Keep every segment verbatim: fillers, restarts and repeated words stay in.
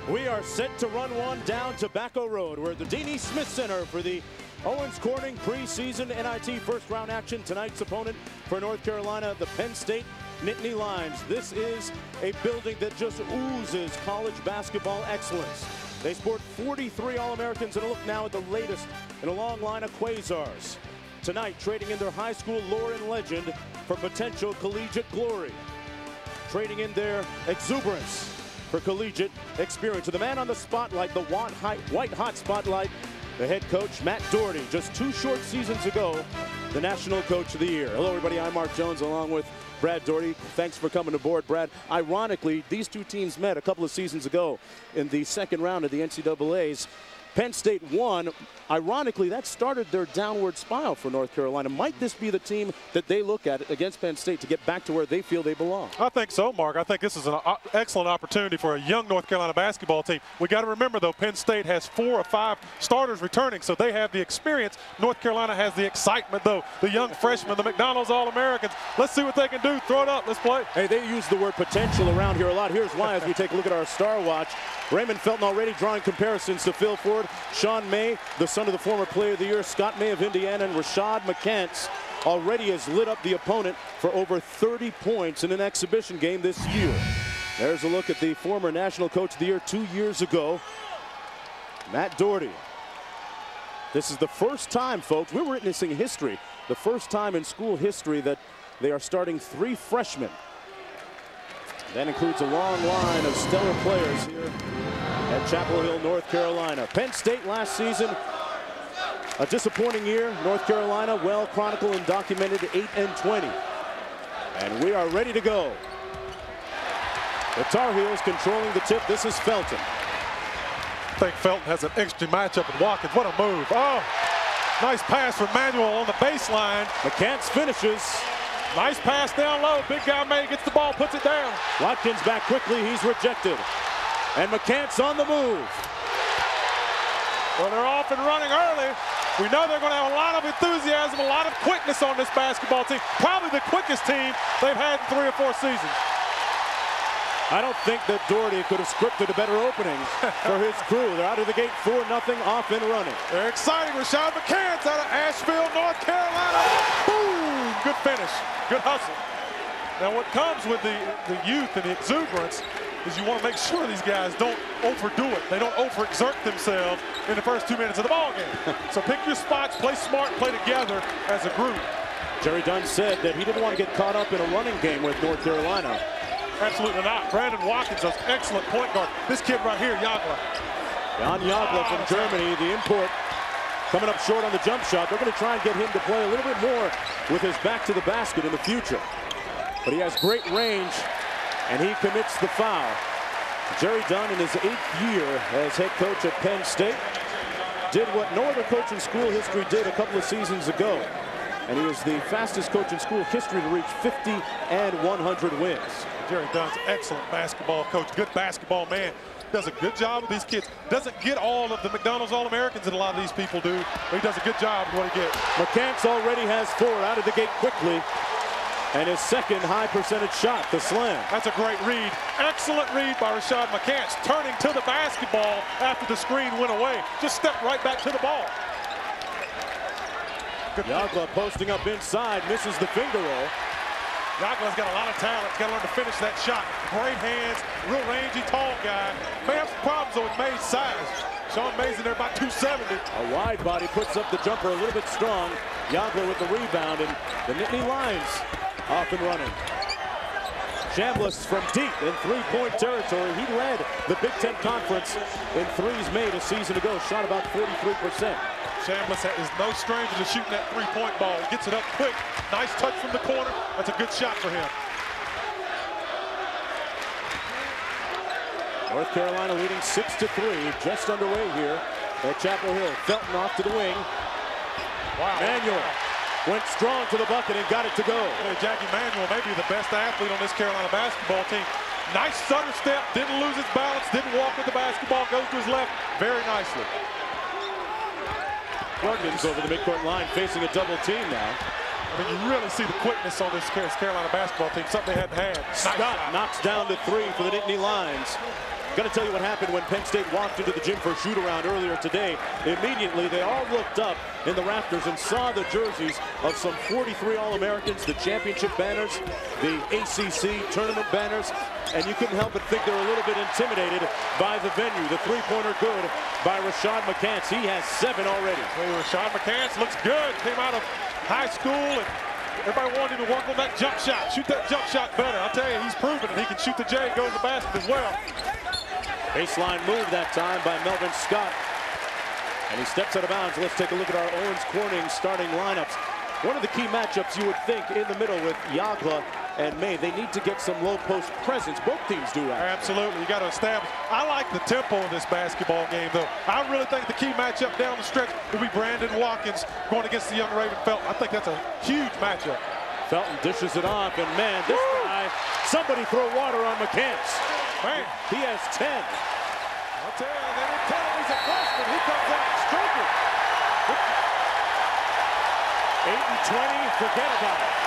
We are set to run one down Tobacco Road. We're at the Deanie Smith Center for the Owens Corning preseason N I T first round action. Tonight's opponent for North Carolina, the Penn State Nittany Lions. This is a building that just oozes college basketball excellence. They sport forty-three All-Americans, and a look now at the latest in a long line of Quasars. Tonight, trading in their high school lore and legend for potential collegiate glory. Trading in their exuberance for collegiate experience. So the man on the spotlight, the white hot spotlight, the head coach, Matt Doherty, just two short seasons ago, the National Coach of the Year. Hello, everybody. I'm Mark Jones, along with Brad Doherty. Thanks for coming aboard, Brad. Ironically, these two teams met a couple of seasons ago in the second round of the N C double A's. Penn State won. Ironically, that started their downward spiral for North Carolina. Might this be the team that they look at against Penn State to get back to where they feel they belong? I think so, Mark. I think this is an excellent opportunity for a young North Carolina basketball team. We got to remember, though, Penn State has four or five starters returning, so they have the experience. North Carolina has the excitement, though. The young freshmen, the McDonald's All-Americans. Let's see what they can do. Throw it up. Let's play. Hey, they use the word potential around here a lot. Here's why as we take a look at our star watch. Raymond Felton already drawing comparisons to Phil Ford. Sean May, the son of the former Player of the Year, Scott May of Indiana, and Rashad McCants already has lit up the opponent for over thirty points in an exhibition game this year. There's a look at the former National Coach of the Year two years ago, Matt Doherty. This is the first time, folks, we're witnessing history, the first time in school history that they are starting three freshmen. That includes a long line of stellar players here at Chapel Hill, North Carolina. Penn State last season, a disappointing year. North Carolina, well chronicled and documented, eight and twenty. And we are ready to go. The Tar Heels controlling the tip. This is Felton. I think Felton has an extra matchup with Watkins. What a move. Oh, nice pass from Manuel on the baseline. McCants finishes. Nice pass down low. Big guy May gets the ball, puts it down. Watkins back quickly. He's rejected. And McCants on the move. Well, they're off and running early. We know they're going to have a lot of enthusiasm, a lot of quickness on this basketball team. Probably the quickest team they've had in three or four seasons. I don't think that Doherty could have scripted a better opening for his crew. They're out of the gate four nothing, off and running. They're exciting. Rashad McCants out of Asheville, North Carolina. Boom! Good finish. Good hustle. Now what comes with the, the youth and the exuberance is you want to make sure these guys don't overdo it. They don't overexert themselves in the first two minutes of the ball game. So pick your spots, play smart, play together as a group. Jerry Dunn said that he didn't want to get caught up in a running game with North Carolina. Absolutely not. Brandon Watkins, an excellent point guard. This kid right here, Jagla. Jan Jagla from Germany, the import, coming up short on the jump shot. They're going to try and get him to play a little bit more with his back to the basket in the future. But he has great range, and he commits the foul. Jerry Dunn, in his eighth year as head coach at Penn State, did what no other coach in school history did a couple of seasons ago. And he is the fastest coach in school history to reach fifty and one hundred wins. Jerry Dunn's an excellent basketball coach, good basketball man. Does a good job with these kids. Doesn't get all of the McDonald's All-Americans that a lot of these people do, but he does a good job with what he gets. McCants already has four out of the gate quickly. And his second high percentage shot, the slam. That's a great read. Excellent read by Rashad McCants, turning to the basketball after the screen went away. Just stepped right back to the ball. Jagla posting up inside, misses the finger roll. Jagla's got a lot of talent. He's got to learn to finish that shot. Great hands, real rangy, tall guy. May have some problems though with May's size. Sean May's in there about two seventy. A wide body puts up the jumper a little bit strong. Jagla with the rebound, and the Nittany Lions off and running. Chambliss from deep in three-point territory. He led the Big Ten Conference in threes made a season ago. Shot about forty-three percent. Chambliss is no stranger to shooting that three-point ball. He gets it up quick. Nice touch from the corner. That's a good shot for him. North Carolina leading six to three, just underway here at Chapel Hill. Felton off to the wing. Wow. Manuel went strong to the bucket and got it to go. Hey, Jackie Manuel may be the best athlete on this Carolina basketball team. Nice stutter step, didn't lose his balance, didn't walk with the basketball, goes to his left very nicely. Perkins over the midcourt line facing a double team now. I mean, you really see the quickness on this Carolina basketball team, something they hadn't had. Scott nice knocks down to three for the Nittany Lions. Got to tell you what happened when Penn State walked into the gym for a shoot-around earlier today. Immediately, they all looked up in the rafters and saw the jerseys of some forty-three All-Americans, the championship banners, the A C C tournament banners, and you couldn't help but think they were a little bit intimidated by the venue. The three-pointer good by Rashad McCants. He has seven already. Hey, Rashad McCants looks good. Came out of high school, and everybody wanted him to work on that jump shot. Shoot that jump shot better. I'll tell you, he's proven it. He can shoot the J, go to the basket as well. Baseline move that time by Melvin Scott. And he steps out of bounds. Let's take a look at our Owens Corning starting lineups. One of the key matchups you would think in the middle with Yagla and May. They need to get some low post presence. Both teams do that. Absolutely. You got to establish. I like the tempo of this basketball game, though. I really think the key matchup down the stretch will be Brandon Watkins going against the young Raymond Felton. I think that's a huge matchup. Felton dishes it off, and man, this Woo! guy, somebody throw water on McCants. Man, he has ten. I'll tell you, they didn't tell him he's a freshman. He comes out stroking. eight and twenty, forget about it.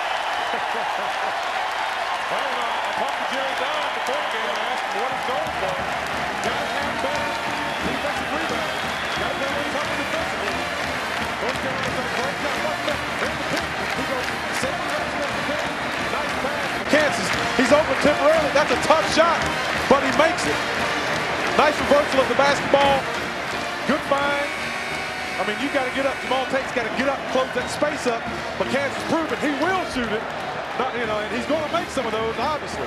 Well, uh, I talked to Jerry Don before the game and asked him what he's going for. Got to have better defensive rebound. Got to play a little tougher defensively. North Carolina's done a great job. What's that? Here's the pick. He goes seven reps left to pick. Nice pass. Kansas, he's open temporarily. That's a tough shot, but he makes it. Nice reversal of the basketball. Good find. I mean, you got to get up. Jamal Tate's got to get up and close that space up. But Kansas proven he will shoot it. Not, you know, and he's going to make some of those, obviously.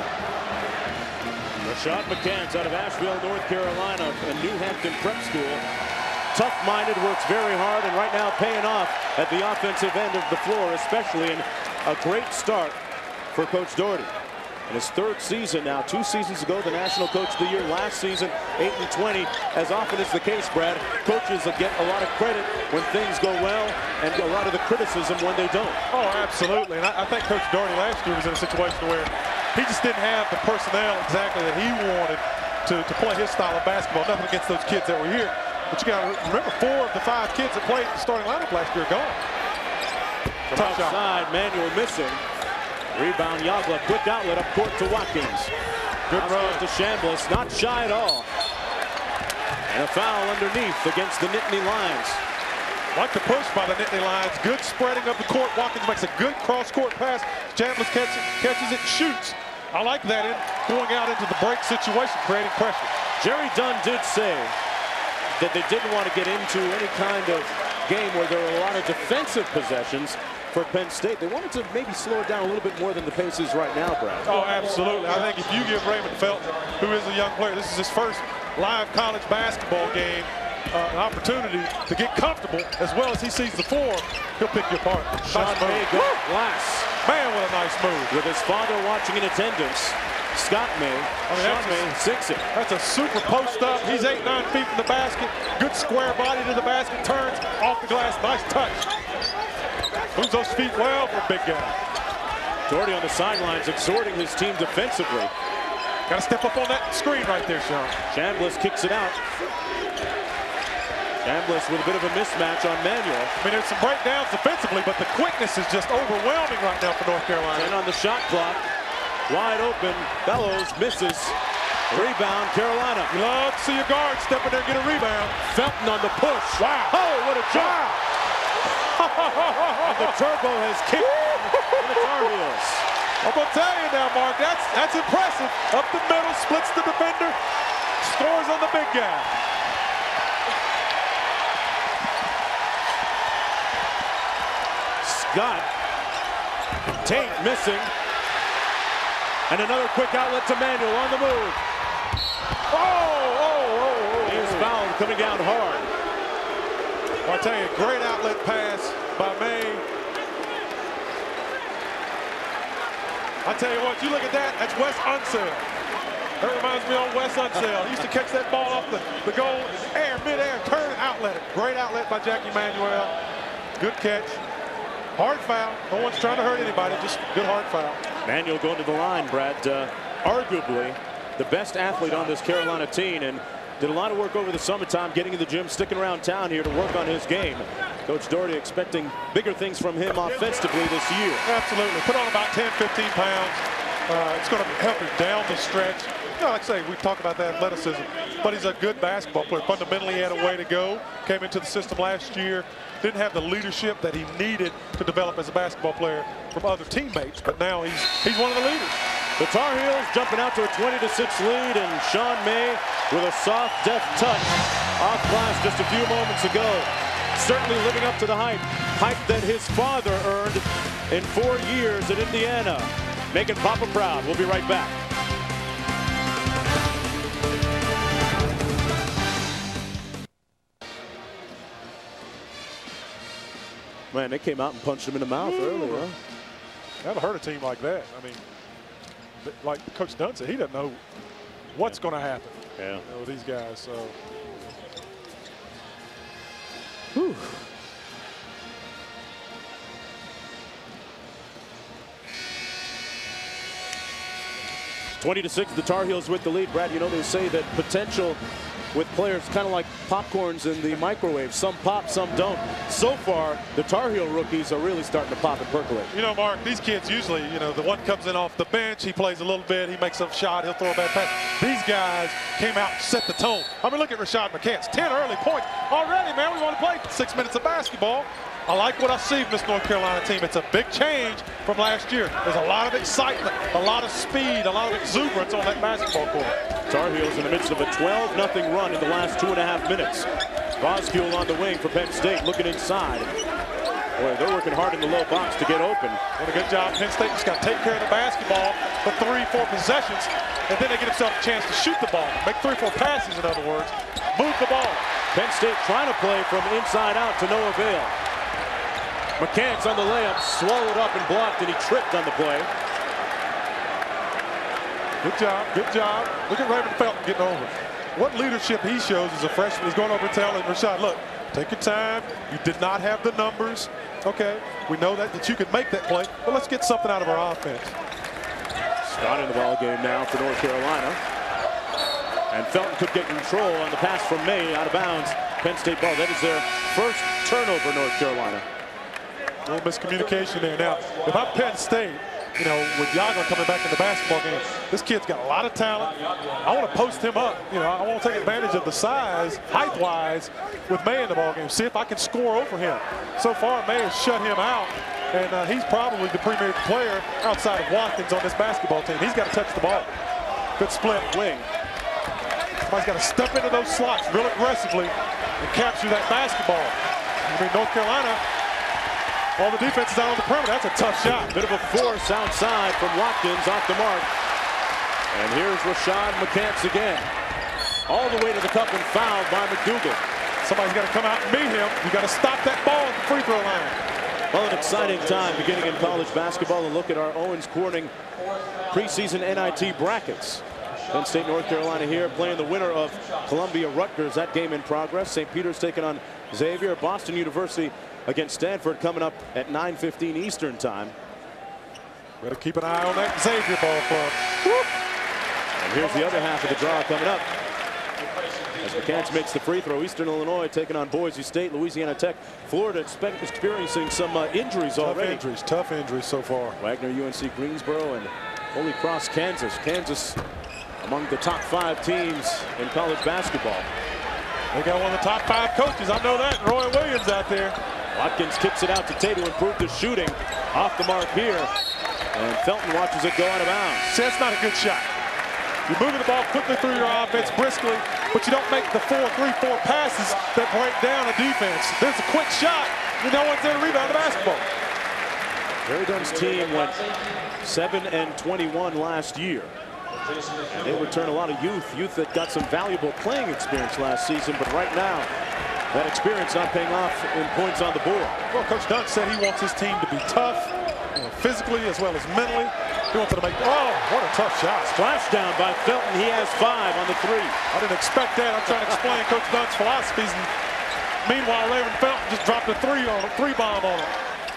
Rashad McCants out of Asheville, North Carolina, a New Hampton prep school. Tough-minded, works very hard, and right now paying off at the offensive end of the floor, especially in a great start for Coach Doherty. In his third season now, two seasons ago, the National Coach of the Year. Last season, eight and twenty. As often is the case, Brad, coaches get a lot of credit when things go well and a lot of the criticism when they don't. Oh, absolutely. And I, I think Coach Doherty last year was in a situation where he just didn't have the personnel exactly that he wanted to, to play his style of basketball. Nothing against those kids that were here. But you got to remember, four of the five kids that played the starting lineup last year are gone. From outside, Manuel missing. Rebound, Yagla, quick outlet up court to Watkins. Good run to Chambliss, not shy at all. And a foul underneath against the Nittany Lions. Like the push by the Nittany Lions. Good spreading of the court. Watkins makes a good cross-court pass. Chambliss catches, catches it and shoots. I like that in going out into the break situation, creating pressure. Jerry Dunn did say that they didn't want to get into any kind of game where there were a lot of defensive possessions for Penn State. They wanted to maybe slow it down a little bit more than the pace is right now, Brad. Oh, absolutely. I think if you give Raymond Felton, who is a young player, this is his first live college basketball game, uh, an opportunity to get comfortable as well as he sees the floor, he'll pick you apart. Sean May got glass. Man, what a nice move. With his father watching in attendance, Scott May, I mean, Sean May sinks it. That's a super post up. He's eight, nine feet from the basket. Good square body to the basket, turns off the glass. Nice touch. Moves those feet well for a big guy. Doherty on the sidelines exhorting his team defensively. Got to step up on that screen right there, Sean. Chambliss kicks it out. Chambliss with a bit of a mismatch on Manuel. I mean, there's some breakdowns defensively, but the quickness is just overwhelming right now for North Carolina. And on the shot clock, wide open, Bellows misses. Rebound, Carolina. You love to see your guard step in there and get a rebound. Felton on the push. Wow. Oh, what a jump. Wow. And the turbo has kicked in the Tar Heels. I'm going to tell you now, Mark, that's, that's impressive. Up the middle, splits the defender, scores on the big guy. Scott. Tate missing. And another quick outlet to Manuel on the move. Oh, oh, oh, oh. He is fouled, coming down hard. Well, I tell you, great outlet pass by May. I tell you what, you look at that, that's Wes Unseld. That reminds me of Wes Unseld. He used to catch that ball off the, the goal, air, mid-air, turn and outlet it. Great outlet by Jackie Manuel. Good catch. Hard foul. No one's trying to hurt anybody, just good hard foul. Manuel going to the line, Brad. Uh, arguably the best athlete on this Carolina team, and did a lot of work over the summertime, getting in the gym, sticking around town here to work on his game. Coach Doherty expecting bigger things from him offensively this year. Absolutely. Put on about ten, fifteen pounds. Uh, it's going to help him down the stretch. You know, like I say, we talk about that athleticism, but he's a good basketball player. Fundamentally, he had a way to go. Came into the system last year. Didn't have the leadership that he needed to develop as a basketball player from other teammates, but now he's he's one of the leaders. The Tar Heels jumping out to a twenty to six lead, and Sean May with a soft, deft touch off glass just a few moments ago. Certainly living up to the hype, hype that his father earned in four years at Indiana. Making Papa proud. We'll be right back. Man, they came out and punched him in the mouth Ooh. earlier. Huh? That'll hurt a team like that. I mean, like Coach Dunn said, he doesn't know what's yeah. going to happen yeah. you know, with these guys. So. Whew. twenty to six, the Tar Heels with the lead. Brad, you know, they say that potential with players kind of like popcorns in the microwave. Some pop, some don't. So far, the Tar Heel rookies are really starting to pop and percolate. You know, Mark, these kids usually, you know, the one comes in off the bench, he plays a little bit, he makes a shot, he'll throw a bad pass. These guys came out and set the tone. I mean, look at Rashad McCants, ten early points. Already, man, we want to play six minutes of basketball. I like what I see from this North Carolina team. It's a big change from last year. There's a lot of excitement, a lot of speed, a lot of exuberance on that basketball court. Tar Heels in the midst of a twelve nothing run in the last two and a half minutes. Voskuhl on the wing for Penn State, looking inside. Boy, they're working hard in the low box to get open. What a good job. Penn State just got to take care of the basketball for three, four possessions, and then they get themselves a chance to shoot the ball. Make three, four passes, in other words. Move the ball. Penn State trying to play from inside out to no avail. McCants on the layup, swallowed up and blocked, and he tripped on the play. Good job, good job. Look at Raymond Felton getting over. What leadership he shows as a freshman. He's going over and telling Rashad, look, take your time. You did not have the numbers. Okay, we know that, that you could make that play, but let's get something out of our offense. Scott in the ball game now for North Carolina. And Felton could get control on the pass from May out of bounds. Penn State ball. That is their first turnover, North Carolina. A little miscommunication there. Now, if I'm Penn State, you know, with Yaga coming back in the basketball game, this kid's got a lot of talent. I want to post him up. You know, I want to take advantage of the size, height-wise, with May in the ball game. See if I can score over him. So far, May has shut him out, and uh, he's probably the premier player outside of Watkins on this basketball team. He's got to touch the ball. Good split wing. Somebody's got to step into those slots real aggressively and capture that basketball. I mean, North Carolina, all the defense is out on the perimeter. That's a tough shot. Bit of a force outside from Watkins off the mark. And here's Rashad McCants again. All the way to the cup and fouled by McDougal. Somebody's got to come out and meet him. You got to stop that ball at the free throw line. Well, an exciting time beginning in college basketball. And look at our Owens Corning preseason N I T brackets. Penn State, North Carolina here playing the winner of Columbia Rutgers. That game in progress. Saint Peter's taking on Xavier. Boston University against Stanford coming up at nine fifteen Eastern time. Better keep an eye on that Xavier ball club. Whoop. And here's the other half of the draw coming up. As McCants makes the free throw, Eastern Illinois taking on Boise State, Louisiana Tech. Florida experiencing some uh, injuries tough already. Injuries, tough injuries so far. Wagner, U N C Greensboro, and Holy Cross, Kansas. Kansas among the top five teams in college basketball. They got one of the top five coaches. I know that. Roy Williams out there. Watkins kicks it out to Tate to improve the shooting. Off the mark here. And Felton watches it go out of bounds. See, that's not a good shot. You're moving the ball quickly through your offense briskly, but you don't make the four, three, four passes that break down a defense. There's a quick shot. No one's there to rebound the basketball. Jerry Dunn's team went seven and twenty-one last year. And they return a lot of youth, youth that got some valuable playing experience last season, but right now, that experience not paying off in points on the board. Well, Coach Dunn said he wants his team to be tough, you know, physically as well as mentally. He wants to make, oh, what a tough shot. Splashdown by Felton. He has five on the three. I didn't expect that. I'm trying to explain Coach Dunn's philosophies. And meanwhile, Raymond Felton just dropped a three on a three bomb on him.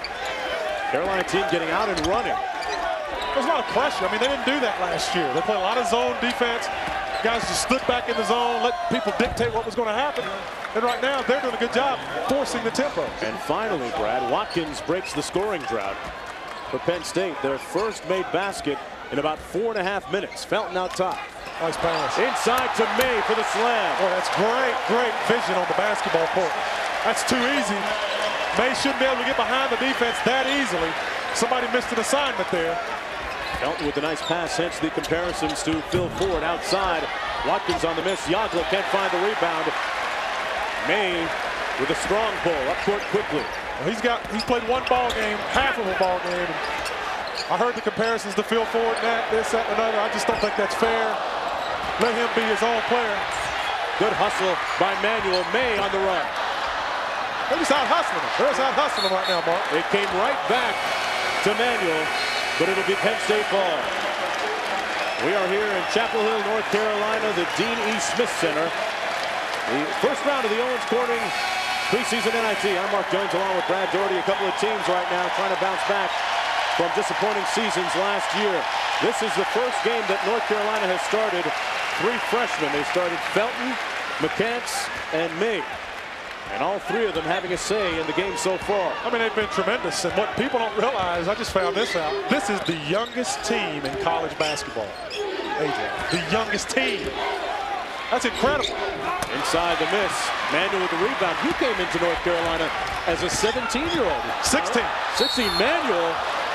Carolina team getting out and running. There's a lot of pressure. I mean, they didn't do that last year. They play a lot of zone defense. Guys just stood back in the zone, let people dictate what was going to happen. And right now, they're doing a good job forcing the tempo. And finally, Brad, Watkins breaks the scoring drought for Penn State. Their first made basket in about four and a half minutes. Felton out top. Nice pass. Inside to May for the slam. Boy, that's great, great vision on the basketball court. That's too easy. May shouldn't be able to get behind the defense that easily. Somebody missed an assignment there. Felton with a nice pass, hence the comparisons to Phil Ford outside. Watkins on the miss. Yagla can't find the rebound. May with a strong pull up court quickly. Well, he's got he's played one ball game, half of a ball game. I heard the comparisons to Phil Ford, that, this, that, and another. I just don't think that's fair. Let him be his own player. Good hustle by Manuel. May on the run. They're just out hustling him. They're just out hustling him right now, Mark. It came right back to Manuel, but it'll be Penn State ball. We are here in Chapel Hill, North Carolina, the Dean E. Smith Center. The first round of the Owens Corning preseason N I T. I'm Mark Jones along with Brad Doherty. A couple of teams right now trying to bounce back from disappointing seasons last year. This is the first game that North Carolina has started three freshmen. They started Felton, McCants, and May. And all three of them having a say in the game so far. I mean, they've been tremendous. And what people don't realize, I just found this out. This is the youngest team in college basketball. A J, the youngest team. That's incredible. Inside the miss. Manuel with the rebound. He came into North Carolina as a seventeen-year-old. sixteen. sixteen. Manuel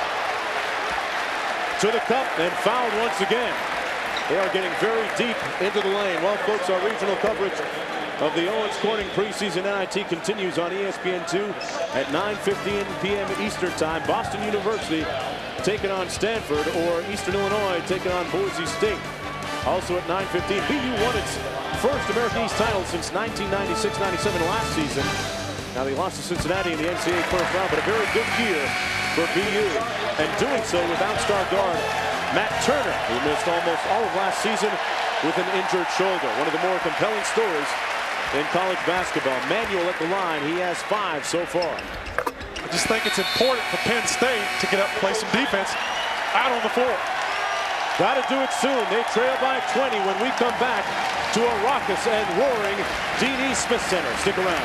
to the cup and fouled once again. They are getting very deep into the lane. Well, folks, our regional coverage of the Owens Corning preseason N I T continues on E S P N two at nine fifteen p m Eastern Time. Boston University taking on Stanford, or Eastern Illinois taking on Boise State. Also at nine fifteen, B U won its first American East title since nineteen ninety-six ninety-seven last season. Now they lost to Cincinnati in the N C double A first round, but a very good year for B U, and doing so without star guard Matt Turner, who missed almost all of last season with an injured shoulder. One of the more compelling stories in college basketball. Manuel at the line. He has five so far. I just think it's important for Penn State to get up and play some defense out on the floor. Got to do it soon. They trail by twenty when we come back to a raucous and roaring Dean E. Smith Center. Stick around.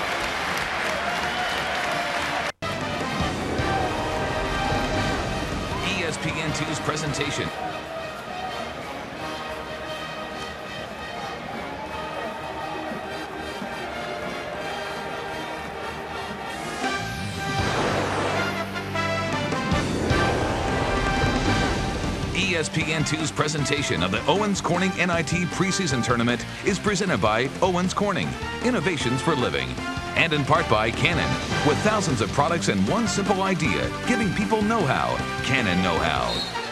E S P N two's presentation. E S P N two's presentation of the Owens Corning N I T preseason tournament is presented by Owens Corning, Innovations for Living, and in part by Canon, with thousands of products and one simple idea, giving people know-how. Canon know-how.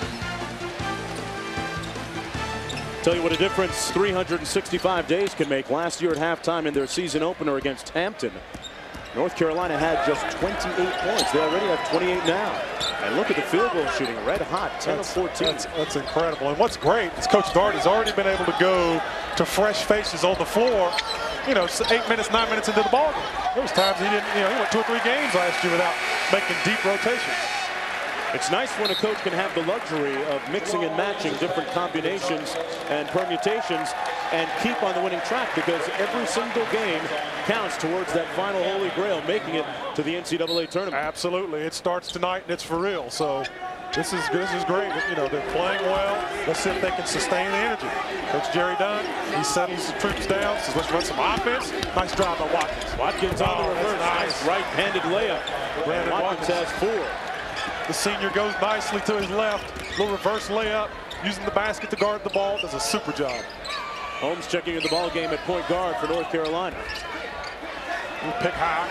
Tell you what a difference three hundred sixty-five days can make. Last year at halftime in their season opener against Hampton, North Carolina had just twenty-eight points. They already have twenty-eight now. And look at the field goal shooting, red hot, ten of fourteen. That's, that's incredible. And what's great is Coach Daugherty's already been able to go to fresh faces on the floor, you know, eight minutes, nine minutes into the ball game. There was times he didn't, you know, he went two or three games last year without making deep rotations. It's nice when a coach can have the luxury of mixing and matching different combinations and permutations and keep on the winning track, because every single game counts towards that final holy grail, making it to the N C double A tournament. Absolutely. It starts tonight and it's for real. So this is this is great. You know, they're playing well. Let's see if they can sustain the energy. Coach Jerry Dunn, he settles the troops down, says let's run some offense. Nice drive by Watkins. Watkins on the reverse. Nice right-handed layup. Brandon Watkins has four. The senior goes nicely to his left. Little reverse layup, using the basket to guard the ball. Does a super job. Holmes checking in the ball game at point guard for North Carolina. Pick high.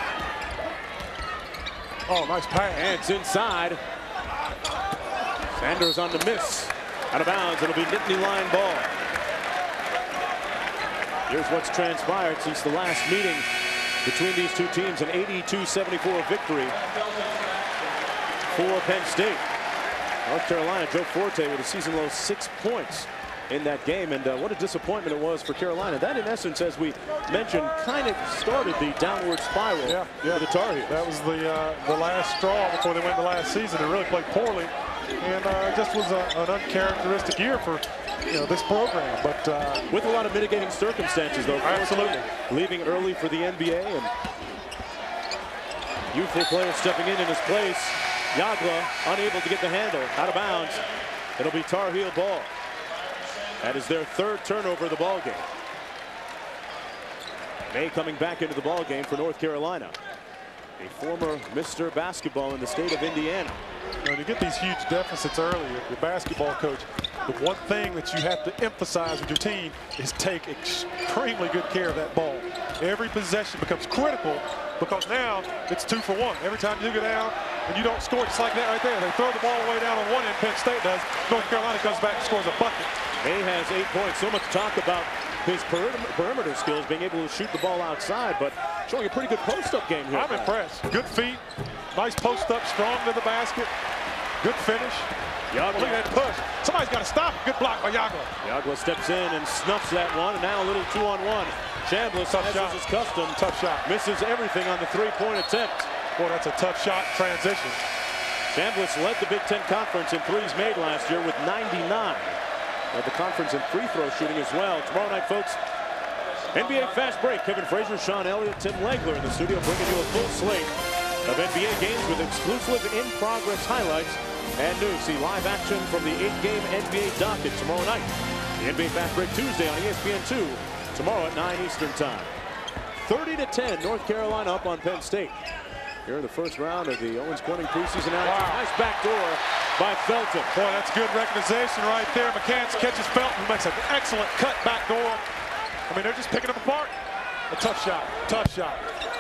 Oh, nice pass. And it's inside. Sanders on the miss. Out of bounds. It'll be Nittany line ball. Here's what's transpired since the last meeting between these two teams. An eighty-two seventy-four victory for Penn State. North Carolina, Joe Forte with a season low six points in that game, and uh, what a disappointment it was for Carolina. That, in essence, as we mentioned, kind of started the downward spiral yeah, yeah. for the Tar Heels. That was the uh, the last straw before they went the last season. They really played poorly, and uh, just was a, an uncharacteristic year for you know, this program. But uh, with a lot of mitigating circumstances, though. Absolutely. Leaving early for the N B A and youthful player stepping in in his place. Yagla unable to get the handle, out of bounds. It'll be Tar Heel ball. That is their third turnover of the ball game. May coming back into the ball game for North Carolina. A former Mister Basketball in the state of Indiana. You know, you get these huge deficits early, your basketball coach, the one thing that you have to emphasize with your team is take extremely good care of that ball. Every possession becomes critical because now it's two for one. Every time you go down and you don't score, just like that right there. They throw the ball away down on one end, Penn State does. North Carolina comes back and scores a bucket. May has eight points. So much talk about his perimeter skills, being able to shoot the ball outside, but showing a pretty good post-up game here. I'm impressed. Good feet, nice post-up, strong to the basket, good finish. Yagla. Look at that push. Somebody's got to stop. Good block by Yagla. Yagla steps in and snuffs that one, and now a little two-on-one. Chambliss, Tough as shot. is his custom, Tough shot. misses everything on the three-point attempt. Boy, that's a tough shot transition. Chambliss led the Big Ten Conference in threes made last year with ninety-nine. Led the conference in free throw shooting as well. Tomorrow night, folks, N B A Fast Break. Kevin Frazier, Sean Elliott, Tim Legler in the studio, bringing you a full slate of N B A games with exclusive in-progress highlights and news. See live action from the eight-game N B A docket tomorrow night. The N B A Fast Break Tuesday on E S P N two, tomorrow at nine Eastern Time. thirty to ten, North Carolina up on Penn State. Here in the first round of the Owens Corning preseason action. Wow. Nice backdoor by Felton. Boy, that's good recognition right there. McCants catches Felton, who makes an excellent cut back door. I mean, they're just picking them apart. A tough shot, tough shot.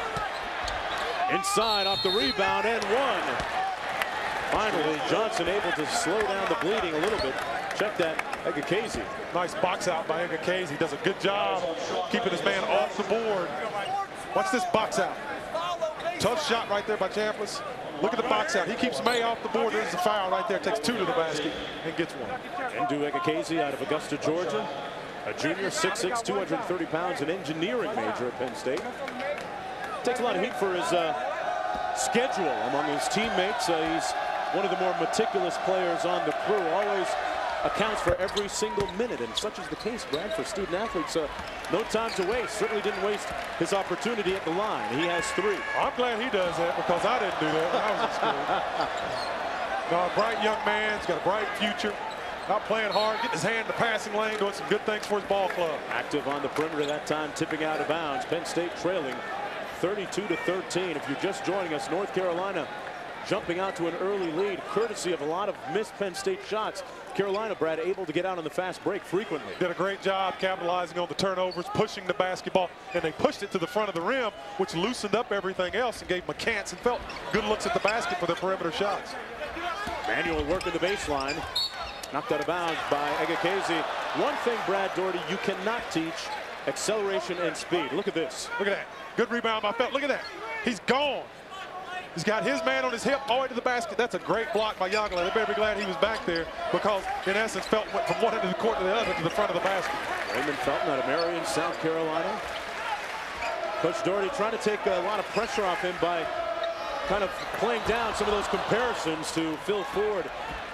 Inside off the rebound and one. Finally, Johnson able to slow down the bleeding a little bit. Check that, Egakazi. Nice box out by Egakazi. He does a good job keeping his man off the board. Watch this box out. Tough shot right there by Chambliss. Look at the box out. He keeps May off the board. There's a foul right there. Takes two to the basket and gets one. Ndu Egakazi out of Augusta, Georgia. A junior, six six, two hundred thirty pounds, an engineering major at Penn State. Takes a lot of heat for his uh, schedule among his teammates. Uh, he's one of the more meticulous players on the crew. Always accounts for every single minute, and such is the case, Brad, for student athletes. Uh, no time to waste. Certainly didn't waste his opportunity at the line. He has three. I'm glad he does that because I didn't do that when I was in school. No, a bright young man. He's got a bright future. Out playing hard, getting his hand in the passing lane, doing some good things for his ball club. Active on the perimeter that time, tipping out of bounds. Penn State trailing thirty-two to thirteen. If you're just joining us, North Carolina jumping out to an early lead, courtesy of a lot of missed Penn State shots. Carolina, Brad, able to get out on the fast break frequently. Did a great job capitalizing on the turnovers, pushing the basketball, and they pushed it to the front of the rim, which loosened up everything else and gave McCants and Felton good looks at the basket for their perimeter shots. Manual work in the baseline. Knocked out of bounds by Egakazi. One thing, Brad Doherty, you cannot teach: acceleration and speed. Look at this. Look at that. Good rebound by Felton. Look at that. He's gone. He's got his man on his hip all the way to the basket. That's a great block by Yagla. They better be glad he was back there because, in essence, Felton went from one end of the court to the other to the front of the basket. Raymond Felton out of Marion, South Carolina. Coach Doherty trying to take a lot of pressure off him by kind of playing down some of those comparisons to Phil Ford.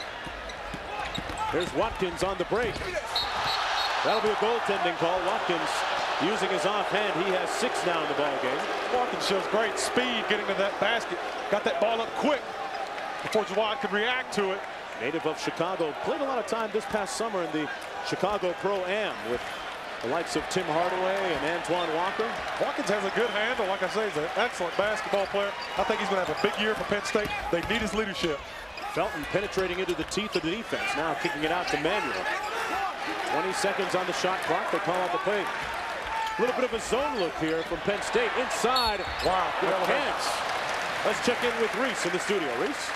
There's Watkins on the break. That'll be a goaltending call. Watkins using his offhand. He has six now in the ball game. Watkins shows great speed getting to that basket. Got that ball up quick before Jawad could react to it. Native of Chicago. Played a lot of time this past summer in the Chicago Pro-Am with the likes of Tim Hardaway and Antoine Walker. Watkins has a good handle. Like I say, he's an excellent basketball player. I think he's going to have a big year for Penn State. They need his leadership. Felton penetrating into the teeth of the defense. Now kicking it out to Manuel. twenty seconds on the shot clock. They call out the play. A little bit of a zone look here from Penn State. Inside. Wow. McCants. Let's check in with Reese in the studio. Reese.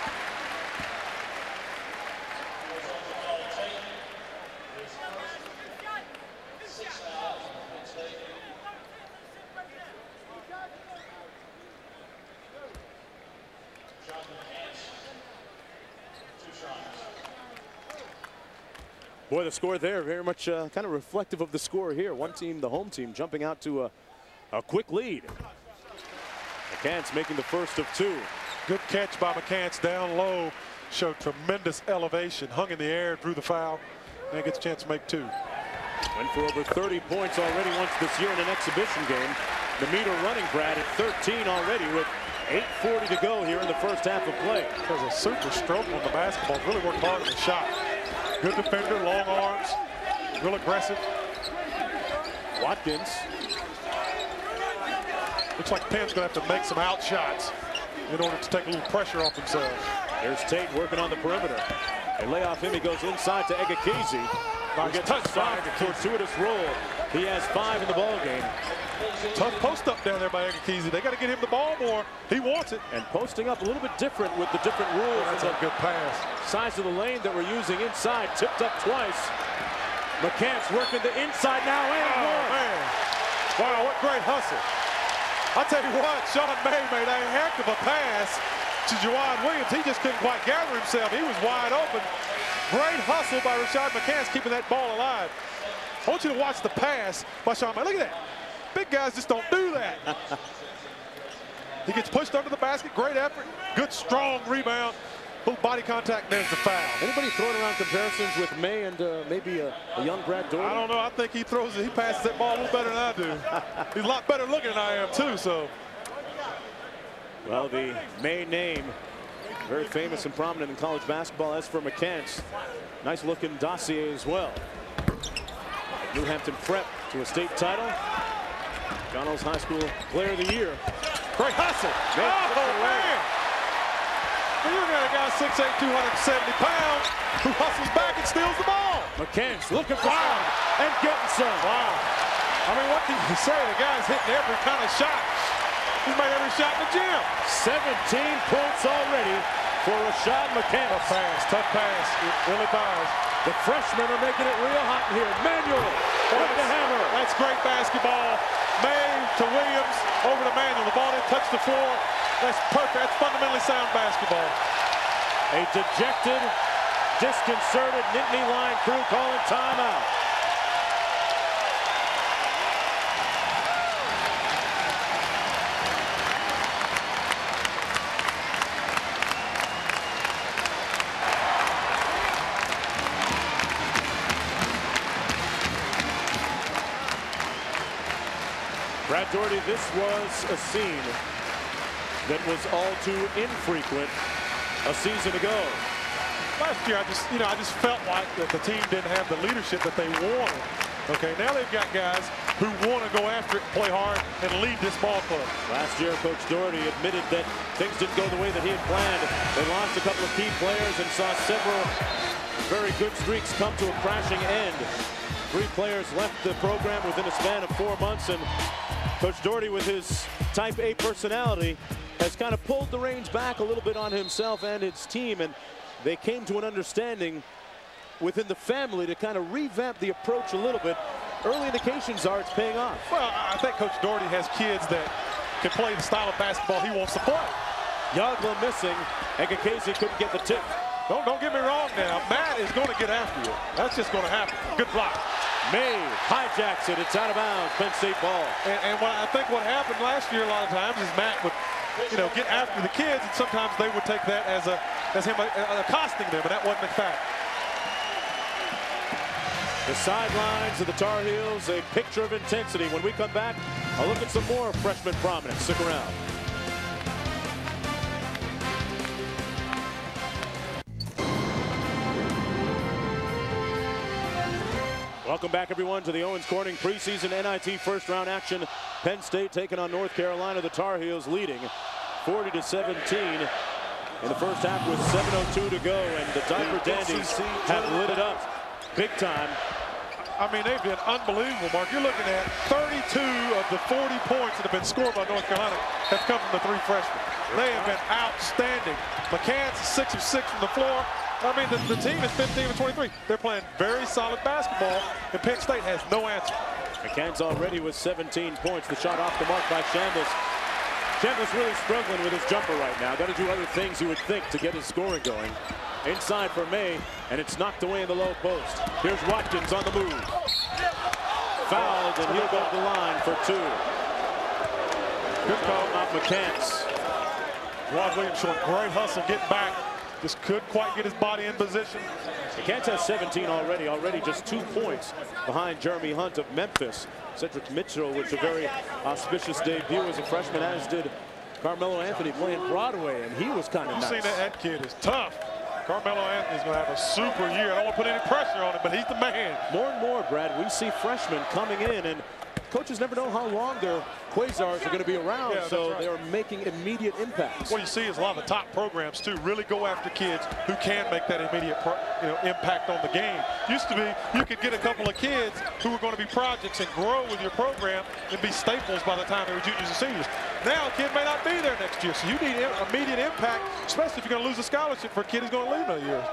Boy, the score there very much uh, kind of reflective of the score here. One team, the home team, jumping out to a, a quick lead. McCants making the first of two. Good catch by McCants down low. Showed tremendous elevation. Hung in the air, drew the foul. and gets a chance to make two. Went for over thirty points already once this year in an exhibition game. The meter running Brad at thirteen already with eight forty to go here in the first half of play. Has a super stroke on the basketball. Really worked hard on the shot. Good defender, long arms, real aggressive. Watkins. Looks like Penn's going to have to make some out shots in order to take a little pressure off themselves. There's Tate working on the perimeter. They lay off him. He goes inside to Egekeze. Nice Gets touch by five, fortuitous roll. He has five in the ball game. Tough post up down there by Egekeze. They got to get him the ball more. He wants it. And posting up a little bit different with the different rules. Oh, that's a good pass. Size of the lane that we're using inside. Tipped up twice. McCants working the inside now and oh, more. Man. Wow, what great hustle. I'll tell you what, Sean May made a heck of a pass to Juwan Williams. He just couldn't quite gather himself. He was wide open. Great hustle by Rashad McCants keeping that ball alive. I want you to watch the pass by Sean May. Look at that. Big guys just don't do that. He gets pushed under the basket. Great effort. Good, strong rebound. Little body contact, there's the foul. Anybody throwing around comparisons with May and uh, maybe a, a young Brad Doherty? I don't know. I think he throws it. He passes that ball a little better than I do. He's a lot better looking than I am, too, so. Well, the May name, very famous and prominent in college basketball. As for McCants, nice looking dossier as well. New Hampton Prep to a state title. John Knowles High School Player of the Year. Great hustle. Oh, oh man. You're going to got six eight, two hundred seventy pounds who hustles back and steals the ball. McCants looking for wow. some and getting some. Wow. I mean, what can you say? The guy's hitting every kind of shot. He's made every shot in the gym. seventeen points already for Rashad McCants. Tough pass, tough pass. It really buys. The freshmen are making it real hot here. Manuel with the hammer. That's great basketball. May to Williams over to Manuel. The ball didn't touch the floor. That's perfect. That's fundamentally sound basketball. A dejected, disconcerted Nittany line crew calling timeout. Brad Doherty, this was a scene that was all too infrequent a season ago. Last year, I just, you know, I just felt like that the team didn't have the leadership that they wanted. Okay, now they've got guys who want to go after it, play hard, and lead this ball club. Last year, Coach Doherty admitted that things didn't go the way that he had planned. They lost a couple of key players and saw several very good streaks come to a crashing end. Three players left the program within a span of four months, and Coach Doherty, with his type A personality, has kind of pulled the reins back a little bit on himself and his team, and they came to an understanding within the family to kind of revamp the approach a little bit. Early indications are it's paying off. Well, I think Coach Doherty has kids that can play the style of basketball he wants to play. Yagla missing. Egekeze couldn't get the tip. Don't, don't get me wrong now. Matt is going to get after you. That's just going to happen. Good block. May hijacks it. It's out of bounds. Penn State ball. And, and what I think what happened last year a lot of times is Matt would, you know, get after the kids, and sometimes they would take that as a as him accosting them, and that wasn't the fact. The sidelines of the Tar Heels, a picture of intensity. When we come back, I'll look at some more freshman prominence. Stick around. Welcome back, everyone, to the Owens Corning preseason N I T first round action. Penn State taking on North Carolina. The Tar Heels leading forty to seventeen in the first half with seven oh two to go, and the Diaper Dandies have lit it up big time. I mean, they've been unbelievable, Mark. You're looking at thirty-two of the forty points that have been scored by North Carolina have come from the three freshmen. They have been outstanding. McCants is six of six from the floor. I mean, the, the team is fifteen of twenty-three. They're playing very solid basketball, and Penn State has no answer. McCants already with seventeen points. The shot off the mark by Chambliss. Chambliss really struggling with his jumper right now. Got to do other things, you would think, to get his scoring going. Inside for May, and it's knocked away in the low post. Here's Watkins on the move. Fouled, and he'll go to the line for two. Good call, not McCants. Juwan Williams showing great hustle, getting back. Just couldn't quite get his body in position. McCants has seventeen already, already just two points behind Jeremy Hunt of Memphis. Cedric Mitchell with a very auspicious debut as a freshman, as did Carmelo Anthony playing Broadway, and he was kind of nice. You've seen that, that kid is tough. Carmelo Anthony's going to have a super year. I don't want to put any pressure on him, but he's the man. More and more, Brad, we see freshmen coming in, and coaches never know how long their quasars are going to be around, yeah, so right. they're making immediate impacts. What you see is a lot of the top programs, too, really go after kids who can make that immediate pro, you know, impact on the game. Used to be you could get a couple of kids who were going to be projects and grow with your program and be staples by the time they were juniors and seniors. Now a kid may not be there next year, so you need immediate impact, especially if you're going to lose a scholarship for a kid who's going to leave in a year.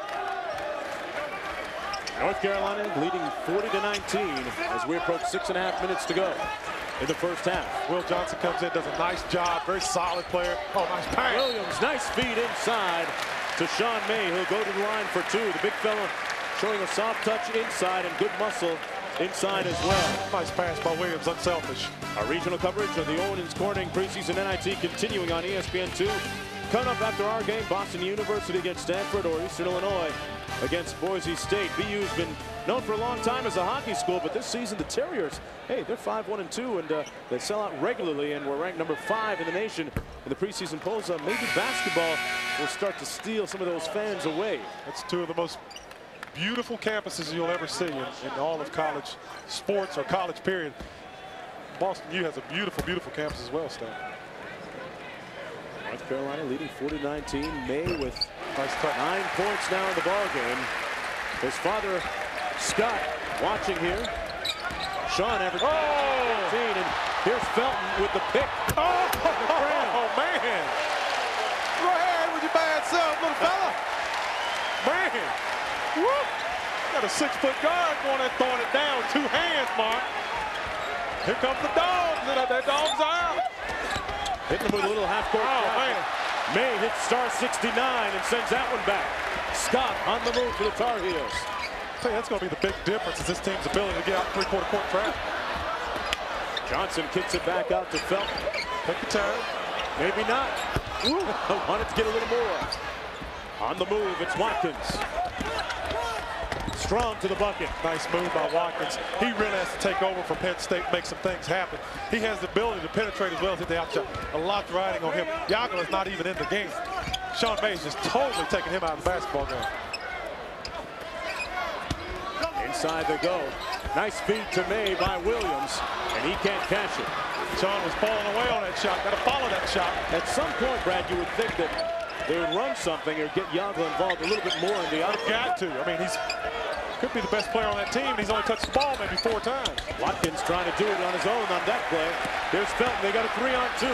North Carolina leading forty to nineteen as we approach six and a half minutes to go in the first half. Will Johnson comes in, does a nice job, very solid player. Oh, nice pass. Williams, nice feed inside to Sean May, who'll go to the line for two. The big fella showing a soft touch inside and good muscle inside as well. Nice pass by Williams, unselfish. Our regional coverage of the Owens Corning preseason N I T continuing on E S P N two. Coming up after our game, Boston University against Stanford or Eastern Illinois against Boise State. B U's been known for a long time as a hockey school, but this season the Terriers, hey, they're five one and two, and uh, they sell out regularly, and we're ranked number five in the nation in the preseason polls. Uh, maybe basketball will start to steal some of those fans away. That's two of the most beautiful campuses you'll ever see in, in all of college sports or college period. Boston U has a beautiful, beautiful campus as well, Stan. North Carolina leading forty to nineteen. May with nice touch. Nine points now in the ball game. His father, Scott, watching here. Sean averaging oh! fifteen, and here's Felton with the pick. Oh, oh man! Go ahead with your bad self, little fella. Man, whoop! Got a six-foot guard going and throwing it down. Two hands, Mark. Here comes the dogs. That dog's out. Hitting him with a little half-court. Oh, man. May hits star sixty-nine and sends that one back. Scott on the move for the Tar Heels. I tell you, that's going to be the big difference is this team's ability to get out three-quarter court traffic. Johnson kicks it back out to Felton. Take your time. Maybe not. Ooh, I wanted to get a little more. On the move, it's Watkins. Strong to the bucket. Nice move by Watkins. He really has to take over for Penn State, make some things happen. He has the ability to penetrate as well as hit the outshot. A lot riding on him. Yagler is not even in the game. Sean May is just totally taking him out of the basketball game. Inside they go. Nice feed to May by Williams, and he can't catch it. Sean was falling away on that shot. Got to follow that shot. At some point, Brad, you would think that they would run something or get Yagler involved a little bit more in the outfield. Got to. I mean, he's could be the best player on that team. He's only touched the ball maybe four times. Watkins trying to do it on his own on that play. There's Felton. They got a three on two.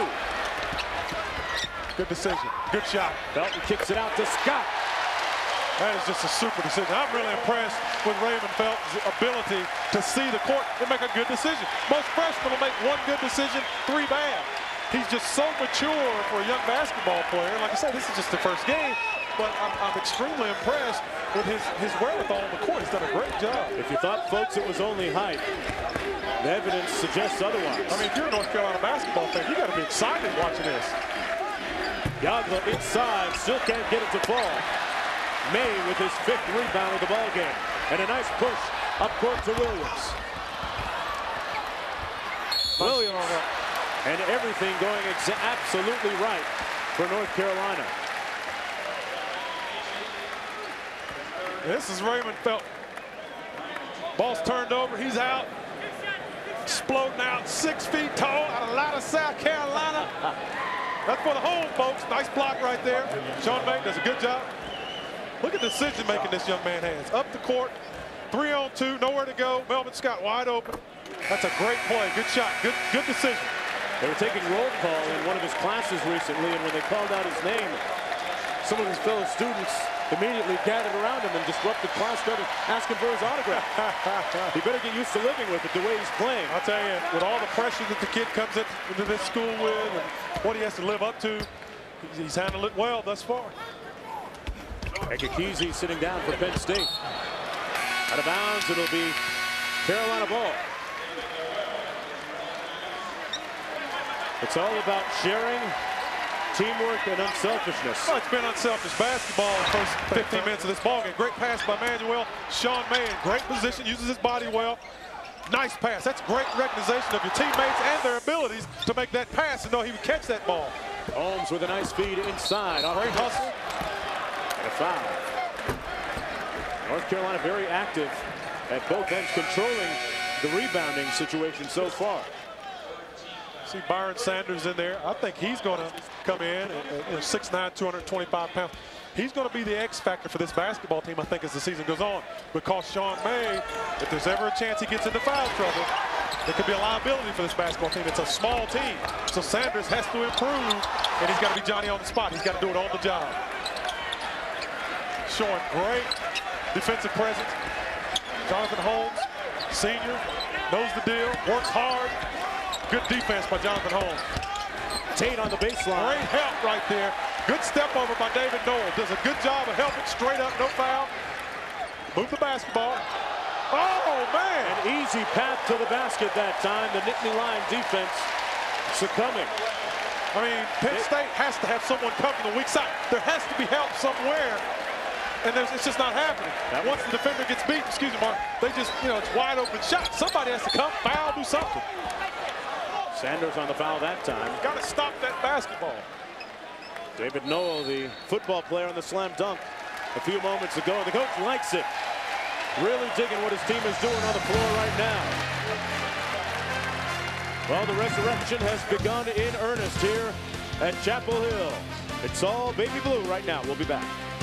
Good decision. Good shot. Felton kicks it out to Scott. That is just a super decision. I'm really impressed with Raymond Felton's ability to see the court and make a good decision. Most freshmen will make one good decision, three bad. He's just so mature for a young basketball player. Like I said, this is just the first game, but I'm, I'm extremely impressed with his, his wherewithal on the court. He's done a great job. If you thought, folks, it was only height, the evidence suggests otherwise. I mean, if you're a North Carolina basketball fan, you got to be excited watching this. Yagler inside, still can't get it to fall. May with his fifth rebound of the ball game, and a nice push up court to Williams. Williams, and everything going absolutely right for North Carolina. This is Raymond Felton. Ball's turned over, he's out. Exploding out, six feet tall, out of Atlanta, South Carolina. That's for the home, folks. Nice block right there. Sean May does a good job. Look at the decision making this young man has. Up the court, three on two, nowhere to go. Melvin Scott wide open. That's a great play. Good shot. Good, good decision. They were taking roll call in one of his classes recently, and when they called out his name, some of his fellow students immediately gathered around him and disrupted class, started asking for his autograph. He better get used to living with it the way he's playing. I'll tell you, with all the pressure that the kid comes into this school with and what he has to live up to, he's handled it well thus far. Ekekese sitting down for Penn State. Out of bounds, it'll be Carolina ball. It's all about sharing, teamwork and unselfishness. Well, it's been unselfish basketball in the first fifteen minutes of this ballgame. Great pass by Manuel. Sean May in great position, uses his body well. Nice pass. That's great recognition of your teammates and their abilities to make that pass and know he would catch that ball. Holmes with a nice feed inside. Great hustle. And a foul. North Carolina very active at both ends, controlling the rebounding situation so far. See Byron Sanders in there. I think he's going to come in at six nine, two hundred twenty-five pounds. He's going to be the X factor for this basketball team, I think, as the season goes on. Because Sean May, if there's ever a chance he gets into foul trouble, it could be a liability for this basketball team. It's a small team, so Sanders has to improve, and he's got to be Johnny on the spot. He's got to do it on the job. Showing great defensive presence. Jonathan Holmes, senior, knows the deal, works hard. Good defense by Jonathan Holmes. Tate on the baseline. Great help right there. Good step over by David Noel. Does a good job of helping straight up, no foul. Move the basketball. Oh, man. An easy path to the basket that time. The Nittany line defense succumbing. I mean, Penn State has to have someone come from the weak side. There has to be help somewhere. And it's just not happening. Once the defender gets beat, excuse me, Mark, they just, you know, it's wide open shot. Somebody has to come, foul, do something. Sanders on the foul that time. Got to stop that basketball. David Noel, the football player on the slam dunk a few moments ago. The coach likes it. Really digging what his team is doing on the floor right now. Well, the resurrection has begun in earnest here at Chapel Hill. It's all baby blue right now. We'll be back.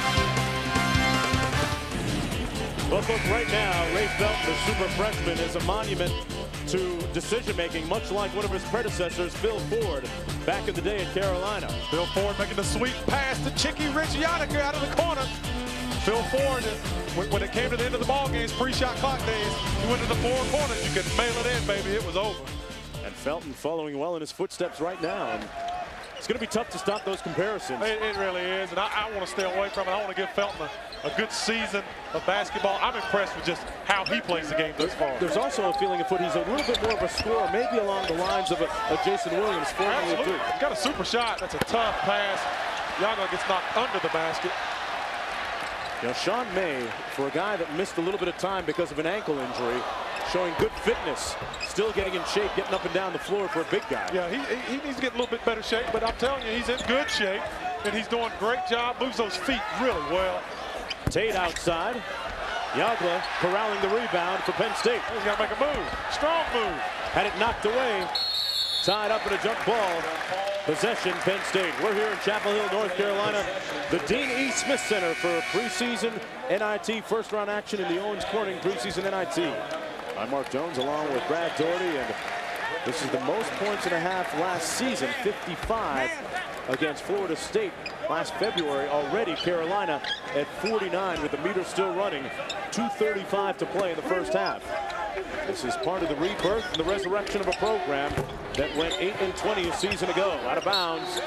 Well, folks, right now, Ray Felton, the super freshman, is a monument to decision-making, much like one of his predecessors, Phil Ford, back in the day at Carolina. Phil Ford making the sweet pass to Chicky Rich Yannick out of the corner. Phil Ford, when, when it came to the end of the ball games, pre-shot clock days, he went to the four corners. You could mail it in, baby. It was over. And Felton following well in his footsteps right now. And it's going to be tough to stop those comparisons. It, it really is, and I, I want to stay away from it. I want to give Felton a, a good season of basketball. I'm impressed with just how he plays the game thus far. There's also a feeling of foot. He's a little bit more of a scorer, maybe along the lines of, a, of Jason Williams. Absolutely. He's got a super shot. That's a tough pass. Yago gets knocked under the basket. You know, Sean May, for a guy that missed a little bit of time because of an ankle injury, showing good fitness, still getting in shape, getting up and down the floor for a big guy. Yeah, he, he needs to get a little bit better shape, but I'm telling you, he's in good shape, and he's doing a great job, moves those feet really well. Tate outside. Yagla corralling the rebound for Penn State. He's got to make a move. Strong move. Had it knocked away. Tied up in a jump ball. Possession, Penn State. We're here in Chapel Hill, North Carolina. The Dean E. Smith Center for preseason N I T first round action in the Owens Corning preseason N I T. I'm Mark Jones along with Brad Doherty, and this is the most points and a half last season, fifty-five against Florida State last February. Already Carolina at forty-nine with the meter still running. two thirty-five to play in the first half. This is part of the rebirth and the resurrection of a program that went eight and twenty a season ago. Out of bounds.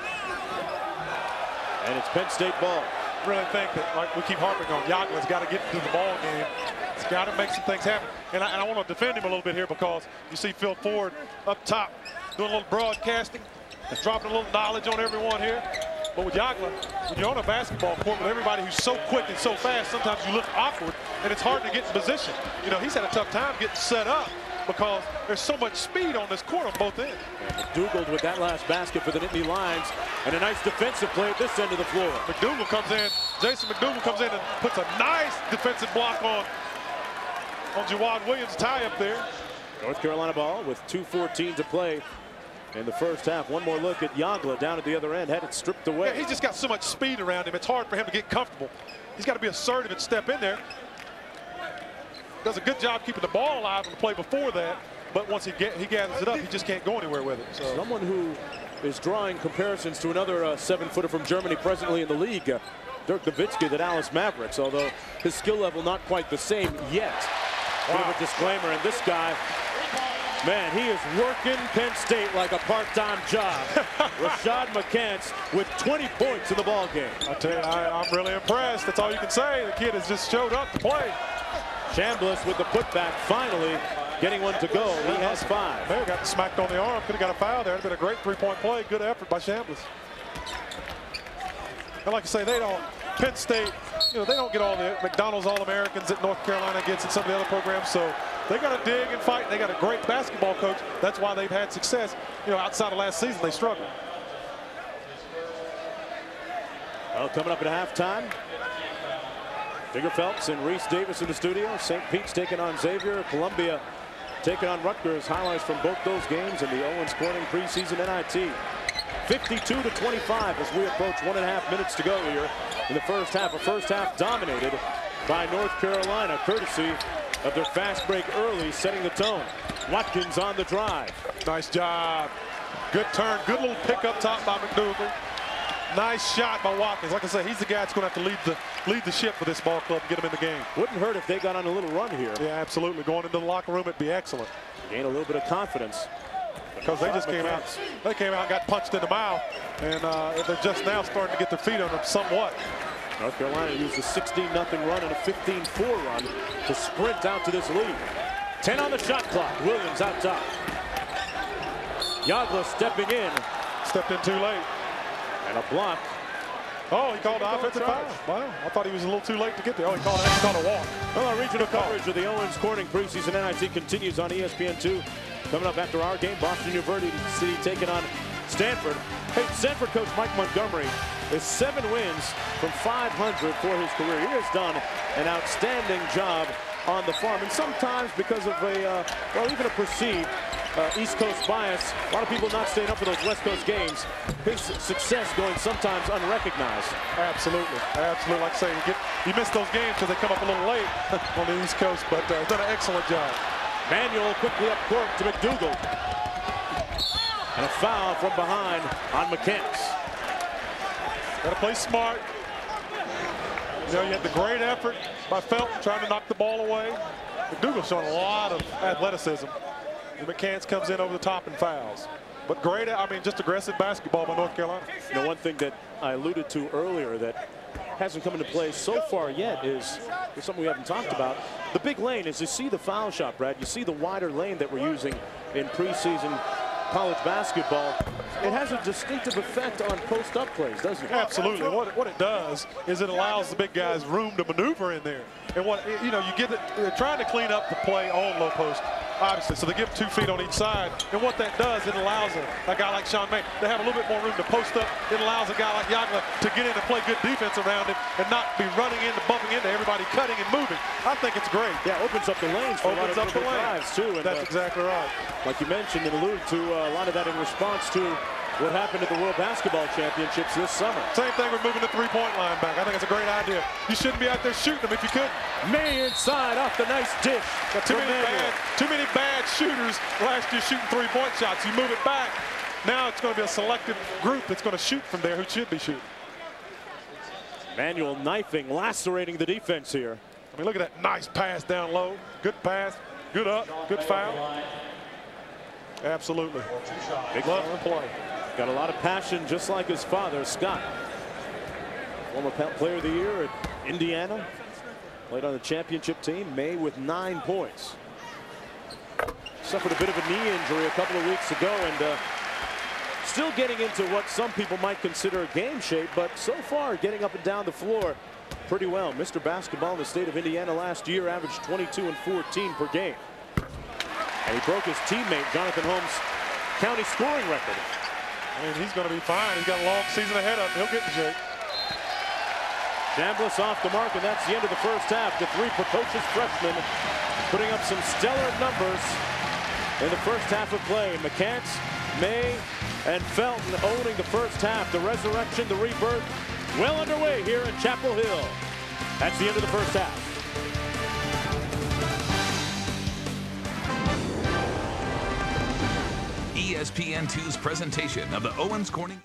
And it's Penn State ball. I really think that, like we keep harping on, Yagla's got to get into the ball game. He's got to make some things happen. And I, and I want to defend him a little bit here because you see Phil Ford up top doing a little broadcasting, dropping a little knowledge on everyone here. But with Yagla, when you're on a basketball court with everybody who's so quick and so fast, sometimes you look awkward and it's hard to get in position. You know, he's had a tough time getting set up because there's so much speed on this court on both ends. McDougal with that last basket for the Nittany Lions, and a nice defensive play at this end of the floor. McDougal comes in, Jason McDougal comes in and puts a nice defensive block on, on Jawad Williams' tie up there. North Carolina ball with two fourteen to play in the first half. One more look at Yagla down at the other end, had it stripped away. Yeah, he's just got so much speed around him. It's hard for him to get comfortable. He's got to be assertive and step in there. Does a good job keeping the ball alive in the play before that, but once he get he gathers it up, he just can't go anywhere with it. So. Someone who is drawing comparisons to another uh, seven-footer from Germany presently in the league, uh, Dirk Nowitzki, the Dallas Mavericks, although his skill level not quite the same yet. Wow. Bit of a disclaimer, and this guy, man, he is working Penn State like a part-time job. Rashad McCants with twenty points in the ball game. I tell you, I, I'm really impressed. That's all you can say. The kid has just showed up to play. Chambliss with the putback, finally getting one to go. He has five. There, got smacked on the arm. Could have got a foul there. It's been a great three-point play. Good effort by Chambliss. And like I say, they don't, Penn State, you know, they don't get all the McDonald's All-Americans that North Carolina gets in some of the other programs. So they got to dig and fight. They got a great basketball coach. That's why they've had success. You know, outside of last season, they struggled. Well, coming up at halftime, Digger Phelps and Reese Davis in the studio. Saint Pete's taking on Xavier. Columbia taking on Rutgers. Highlights from both those games in the Owens Corning preseason N I T. fifty-two to twenty-five as we approach one and a half minutes to go here in the first half. A first half dominated by North Carolina, courtesy of their fast break early, setting the tone. Watkins on the drive. Nice job. Good turn. Good little pick up top by McDougal. Nice shot by Watkins. Like I said, he's the guy that's going to have to lead the lead the ship for this ball club and get him in the game. Wouldn't hurt if they got on a little run here. Yeah, absolutely. Going into the locker room, it'd be excellent. Gain a little bit of confidence. Because they just came out, they came out and got punched in the mouth, and uh, they're just now starting to get their feet on them somewhat. North Carolina used a sixteen nothing run and a fifteen four run to sprint out to this lead. ten on the shot clock. Williams out top. Yagla stepping in. Stepped in too late. And a block. Oh, he called an offensive foul. Wow, I thought he was a little too late to get there. Oh, he called, he called a walk. Well, our regional coverage of the Owens Corning preseason N I T continues on E S P N two. Coming up after our game, Boston University taking on Stanford. Hey, Stanford coach Mike Montgomery is seven wins from five hundred for his career. He has done an outstanding job on the farm, and sometimes because of a, uh, well, even a perceived uh, East Coast bias, a lot of people not staying up for those West Coast games. His success going sometimes unrecognized. Absolutely, absolutely. Like I say, you, get, you miss those games because they come up a little late on the East Coast, but uh, done an excellent job. Manuel quickly up court to McDougal. And a foul from behind on McCants. Got to play smart. You know, you had the great effort by Felton trying to knock the ball away. McDougal showing a lot of athleticism. And McCants comes in over the top and fouls. But great, I mean, just aggressive basketball by North Carolina. You know, one thing that I alluded to earlier that hasn't come into play so far yet is, is something we haven't talked about. The big lane is you see the foul shot, Brad. You see the wider lane that we're using in preseason college basketball. It has a distinctive effect on post-up plays, doesn't it? Absolutely. What it, what it does is it allows the big guys room to maneuver in there. And what, you know, you get it, they're trying to clean up the play on low post, obviously. So they give two feet on each side. And what that does, it allows a, a guy like Sean May to have a little bit more room to post up. It allows a guy like Yagla to get in and play good defense around him and not be running into, bumping into everybody, cutting and moving. I think it's great. Yeah, opens up the lanes for opens a lot of up the drives, too. And, That's uh, exactly right. Like you mentioned and alluded to, uh, a lot of that in response to what happened at the World Basketball Championships this summer. Same thing with moving the three-point line back. I think it's a great idea. You shouldn't be out there shooting them if you couldn't. May inside off the nice dish. Got too many bad, too many bad shooters last year shooting three-point shots. You move it back. Now it's going to be a selective group that's going to shoot from there who should be shooting. Manuel knifing, lacerating the defense here. I mean, look at that nice pass down low. Good pass, good up, good foul. Absolutely. Big love the play. Got a lot of passion, just like his father, Scott. Former player of the year at Indiana. Played on the championship team. May with nine points. Suffered a bit of a knee injury a couple of weeks ago, and uh, still getting into what some people might consider game shape, but so far getting up and down the floor pretty well. Mister Basketball in the state of Indiana last year averaged twenty-two and fourteen per game. And he broke his teammate Jonathan Holmes' county scoring record. I mean, he's going to be fine. He's got a long season ahead of him. He'll get in shape. Chambliss off the mark, and that's the end of the first half. The three precocious freshmen putting up some stellar numbers in the first half of play. McCants, May, and Felton owning the first half. The resurrection, the rebirth, well underway here in Chapel Hill. That's the end of the first half. E S P N two's presentation of the Owens Corning.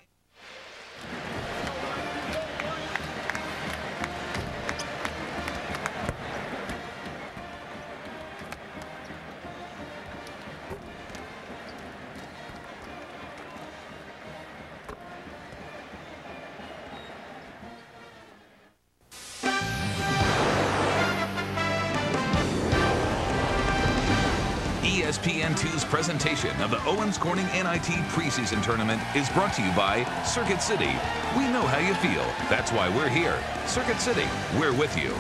E S P N two's presentation of the Owens Corning N I T preseason tournament is brought to you by Circuit City. We know how you feel. That's why we're here. Circuit City, we're with you.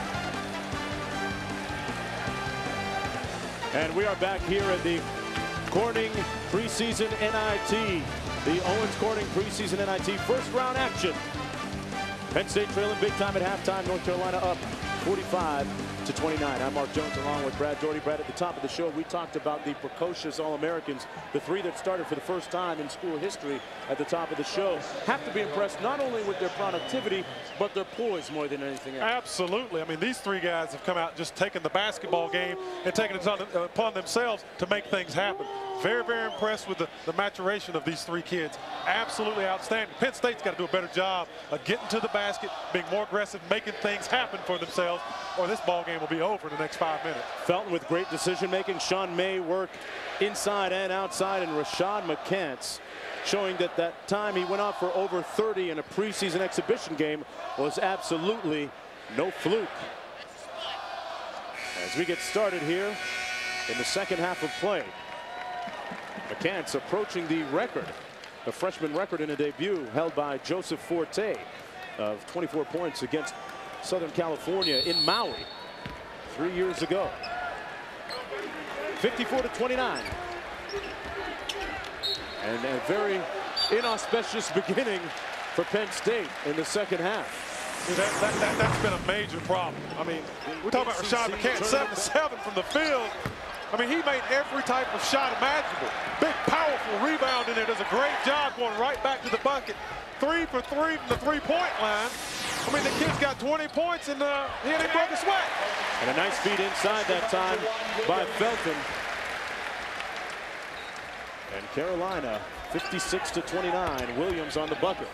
And we are back here at the Corning preseason N I T. The Owens Corning preseason N I T first round action. Penn State trailing big time at halftime. North Carolina up forty-five to twenty-nine. I'm Mark Jones along with Brad Doherty. Brad, at the top of the show, we talked about the precocious All-Americans, the three that started for the first time in school history at the top of the show. Have to be impressed not only with their productivity, but their poise more than anything else. Absolutely. I mean, these three guys have come out and just taken the basketball game and taken it upon themselves to make things happen. Very, very impressed with the, the maturation of these three kids. Absolutely outstanding. Penn State's got to do a better job of getting to the basket, being more aggressive, making things happen for themselves, or this ball game will be over in the next five minutes. Felton with great decision making. Sean May work inside and outside, and Rashad McCants showing that that time he went out for over thirty in a preseason exhibition game was absolutely no fluke. As we get started here in the second half of play, McCants approaching the record, the freshman record in a debut held by Joseph Forte of twenty-four points against Southern California in Maui three years ago. fifty-four to twenty-nine. And a very inauspicious beginning for Penn State in the second half. That, that, that, that's been a major problem. I mean, we're talking about Rashad McCants, seven seven from the field. I mean, he made every type of shot imaginable. Big, powerful rebound in there. Does a great job going right back to the bucket. Three for three from the three-point line. I mean, the kid's got twenty points, and uh, he ain't broke a sweat. And a nice feed inside that time by Felton. And Carolina, fifty-six to twenty-nine. Williams on the bucket.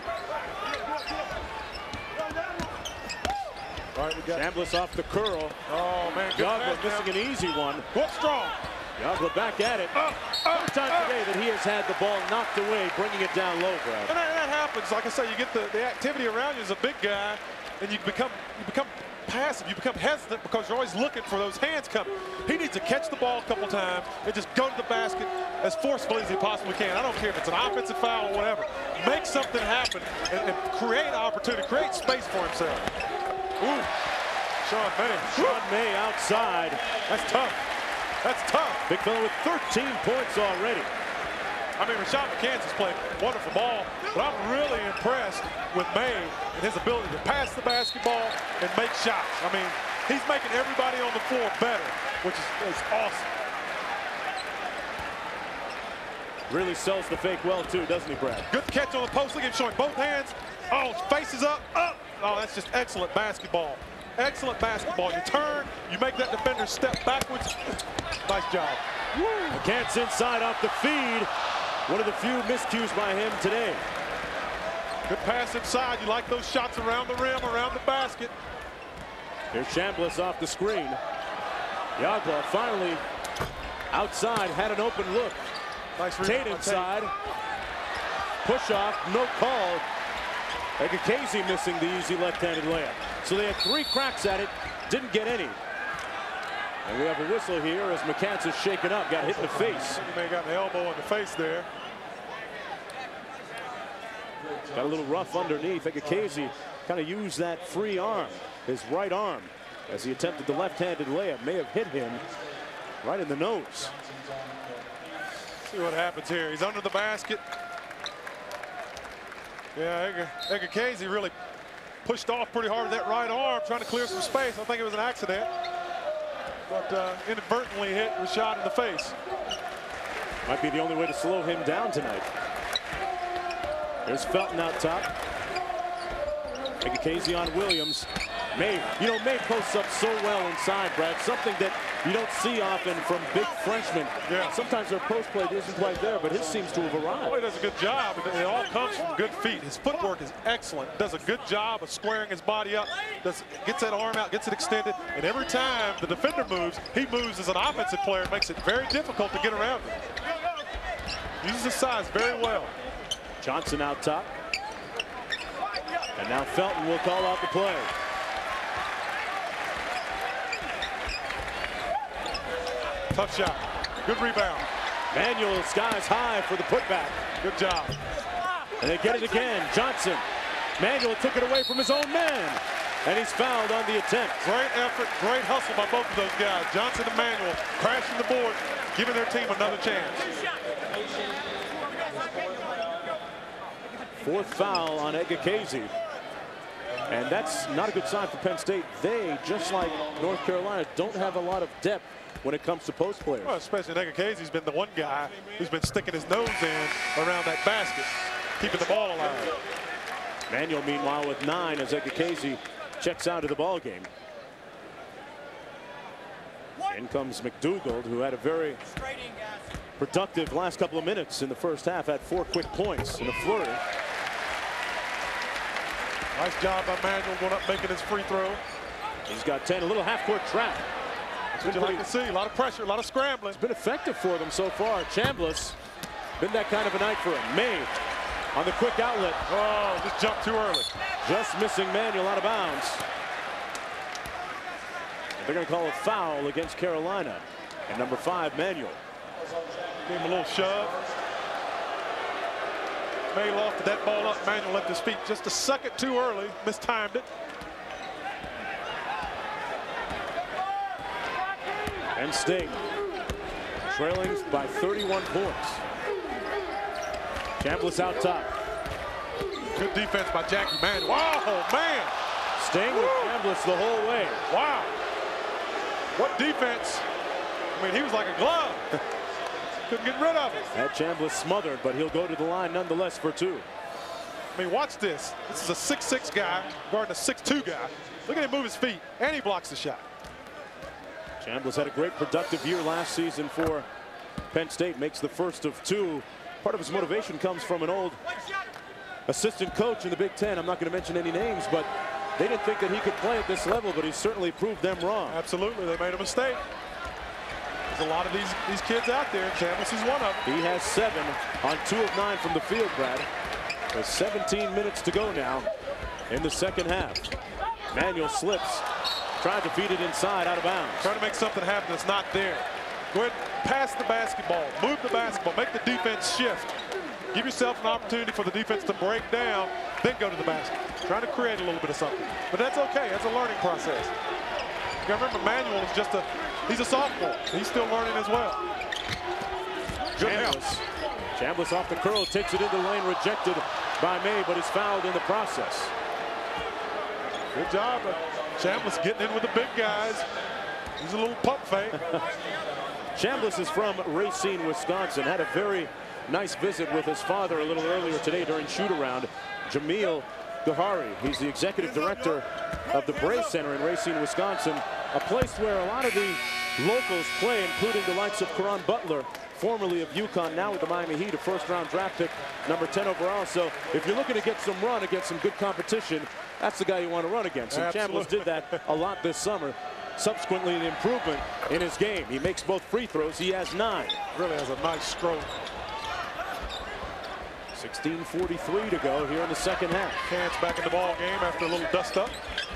All right, we got Chambliss off the curl. Oh, man. Yagla missing an easy one. What's strong? Yagla back at it. Uh, uh, First time uh, today that he has had the ball knocked away, bringing it down low, Brad. And that, that happens. Like I say, you get the, the activity around you as a big guy, and you become you become passive. You become hesitant because you're always looking for those hands coming. He needs to catch the ball a couple times and just go to the basket as forcefully as he possibly can. I don't care if it's an offensive foul or whatever. Make something happen and, and create opportunity, create space for himself. Ooh. Sean May. Sean May outside. That's tough. That's tough. Big fella with thirteen points already. I mean, Rashad McCants has played wonderful ball, but I'm really impressed with May and his ability to pass the basketball and make shots. I mean, he's making everybody on the floor better, which is, is awesome. Really sells the fake well, too, doesn't he, Brad? Good catch on the post. Look at him showing both hands. Oh, face is up, up. Oh, that's just excellent basketball. Excellent basketball. You turn, you make that defender step backwards. Nice job. Woo. McCants inside off the feed. One of the few miscues by him today. Good pass inside. You like those shots around the rim, around the basket. Here's Chambliss off the screen. Yagla finally outside, had an open look. Nice Tate inside. Push off, no call. Ekakazi missing the easy left-handed layup. So they had three cracks at it, didn't get any. And we have a whistle here as McCants is shaken up, got hit in the face. He may have got an elbow in the face there. Got a little rough underneath. Ekakazi kind of used that free arm, his right arm, as he attempted the left-handed layup. May have hit him right in the nose. See what happens here. He's under the basket. Yeah, Ekakazi really pushed off pretty hard with that right arm, trying to clear some space. I think it was an accident, but uh, inadvertently hit Rashad in the face. Might be the only way to slow him down tonight. There's Felton out top. Ekakazi on Williams. May, you know, May posts up so well inside, Brad. Something that you don't see often from big freshmen. Yeah. Sometimes their post play isn't quite there, but his seems to have arrived. Oh, he does a good job. It all comes from good feet. His footwork is excellent. Does a good job of squaring his body up. Does, gets that arm out, gets it extended. And every time the defender moves, he moves as an offensive player. It makes it very difficult to get around him. Uses his size very well. Johnson out top. And now Felton will call out the play. Tough shot. Good rebound. Manuel skies high for the putback. Good job. And they get it again. Johnson. Manuel took it away from his own man. And he's fouled on the attempt. Great effort, great hustle by both of those guys. Johnson and Manuel crashing the board, giving their team another chance. Fourth foul on Egakazi. And that's not a good sign for Penn State. They, just like North Carolina, don't have a lot of depth when it comes to post players. Well, especially Egakazi's been the one guy who's been sticking his nose in around that basket, keeping the ball alive. Manuel, meanwhile, with nine as Egakazi checks out of the ball game. In comes McDougald, who had a very productive last couple of minutes in the first half, had four quick points in a flurry. Nice job by Manuel going up making his free throw. He's got ten, a little half-court trap. That's what you like to see, a lot of pressure, a lot of scrambling. It's been effective for them so far. Chambliss, been that kind of a night for him. May on the quick outlet. Oh, just jumped too early. Just missing Manuel out of bounds. They're going to call a foul against Carolina. And number five, Manuel. Gave him a little shove. May lofted that ball up. Manuel left his feet just a second too early. Mistimed it. Penn State trailing by thirty-one points. Chambliss out top. Good defense by Jackie Manuel. Wow, man. Staying with Chambliss the whole way. Wow. What defense. I mean, he was like a glove. Couldn't get rid of it. That Chambliss smothered, but he'll go to the line nonetheless for two. I mean, watch this. This is a six six guy guarding a six two guy. Look at him move his feet, and he blocks the shot. Chambliss had a great productive year last season for Penn State. Makes the first of two. Part of his motivation comes from an old assistant coach in the Big Ten. I'm not going to mention any names, but they didn't think that he could play at this level, but he certainly proved them wrong. Absolutely, they made a mistake. There's a lot of these, these kids out there. Chambliss is one of them. He has seven on two of nine from the field, Brad. There's seventeen minutes to go now in the second half. Manuel slips, tried to feed it inside, out of bounds. Trying to make something happen that's not there. Go ahead, pass the basketball, move the basketball, make the defense shift. Give yourself an opportunity for the defense to break down, then go to the basket. Trying to create a little bit of something. But that's okay, that's a learning process. You gotta remember, Manuel is just a, he's a sophomore. He's still learning as well. Good Chambliss. Chambliss off the curl, takes it into the lane, rejected by May, but is fouled in the process. Good job, Chambliss getting in with the big guys. He's a little pump fake. Chambliss is from Racine, Wisconsin. Had a very nice visit with his father a little earlier today during shoot-around. Jamil Gahari. He's the executive director of the Bray Center in Racine, Wisconsin, a place where a lot of the locals play, including the likes of Caron Butler, formerly of UConn, now with the Miami Heat, a first-round draft pick, number ten overall. So if you're looking to get some run against some good competition, that's the guy you want to run against. And Chambliss did that a lot this summer. Subsequently, an improvement in his game. He makes both free throws. He has nine. Really has a nice stroke. sixteen forty-three to go here in the second half. McCants back in the ball game after a little dust up.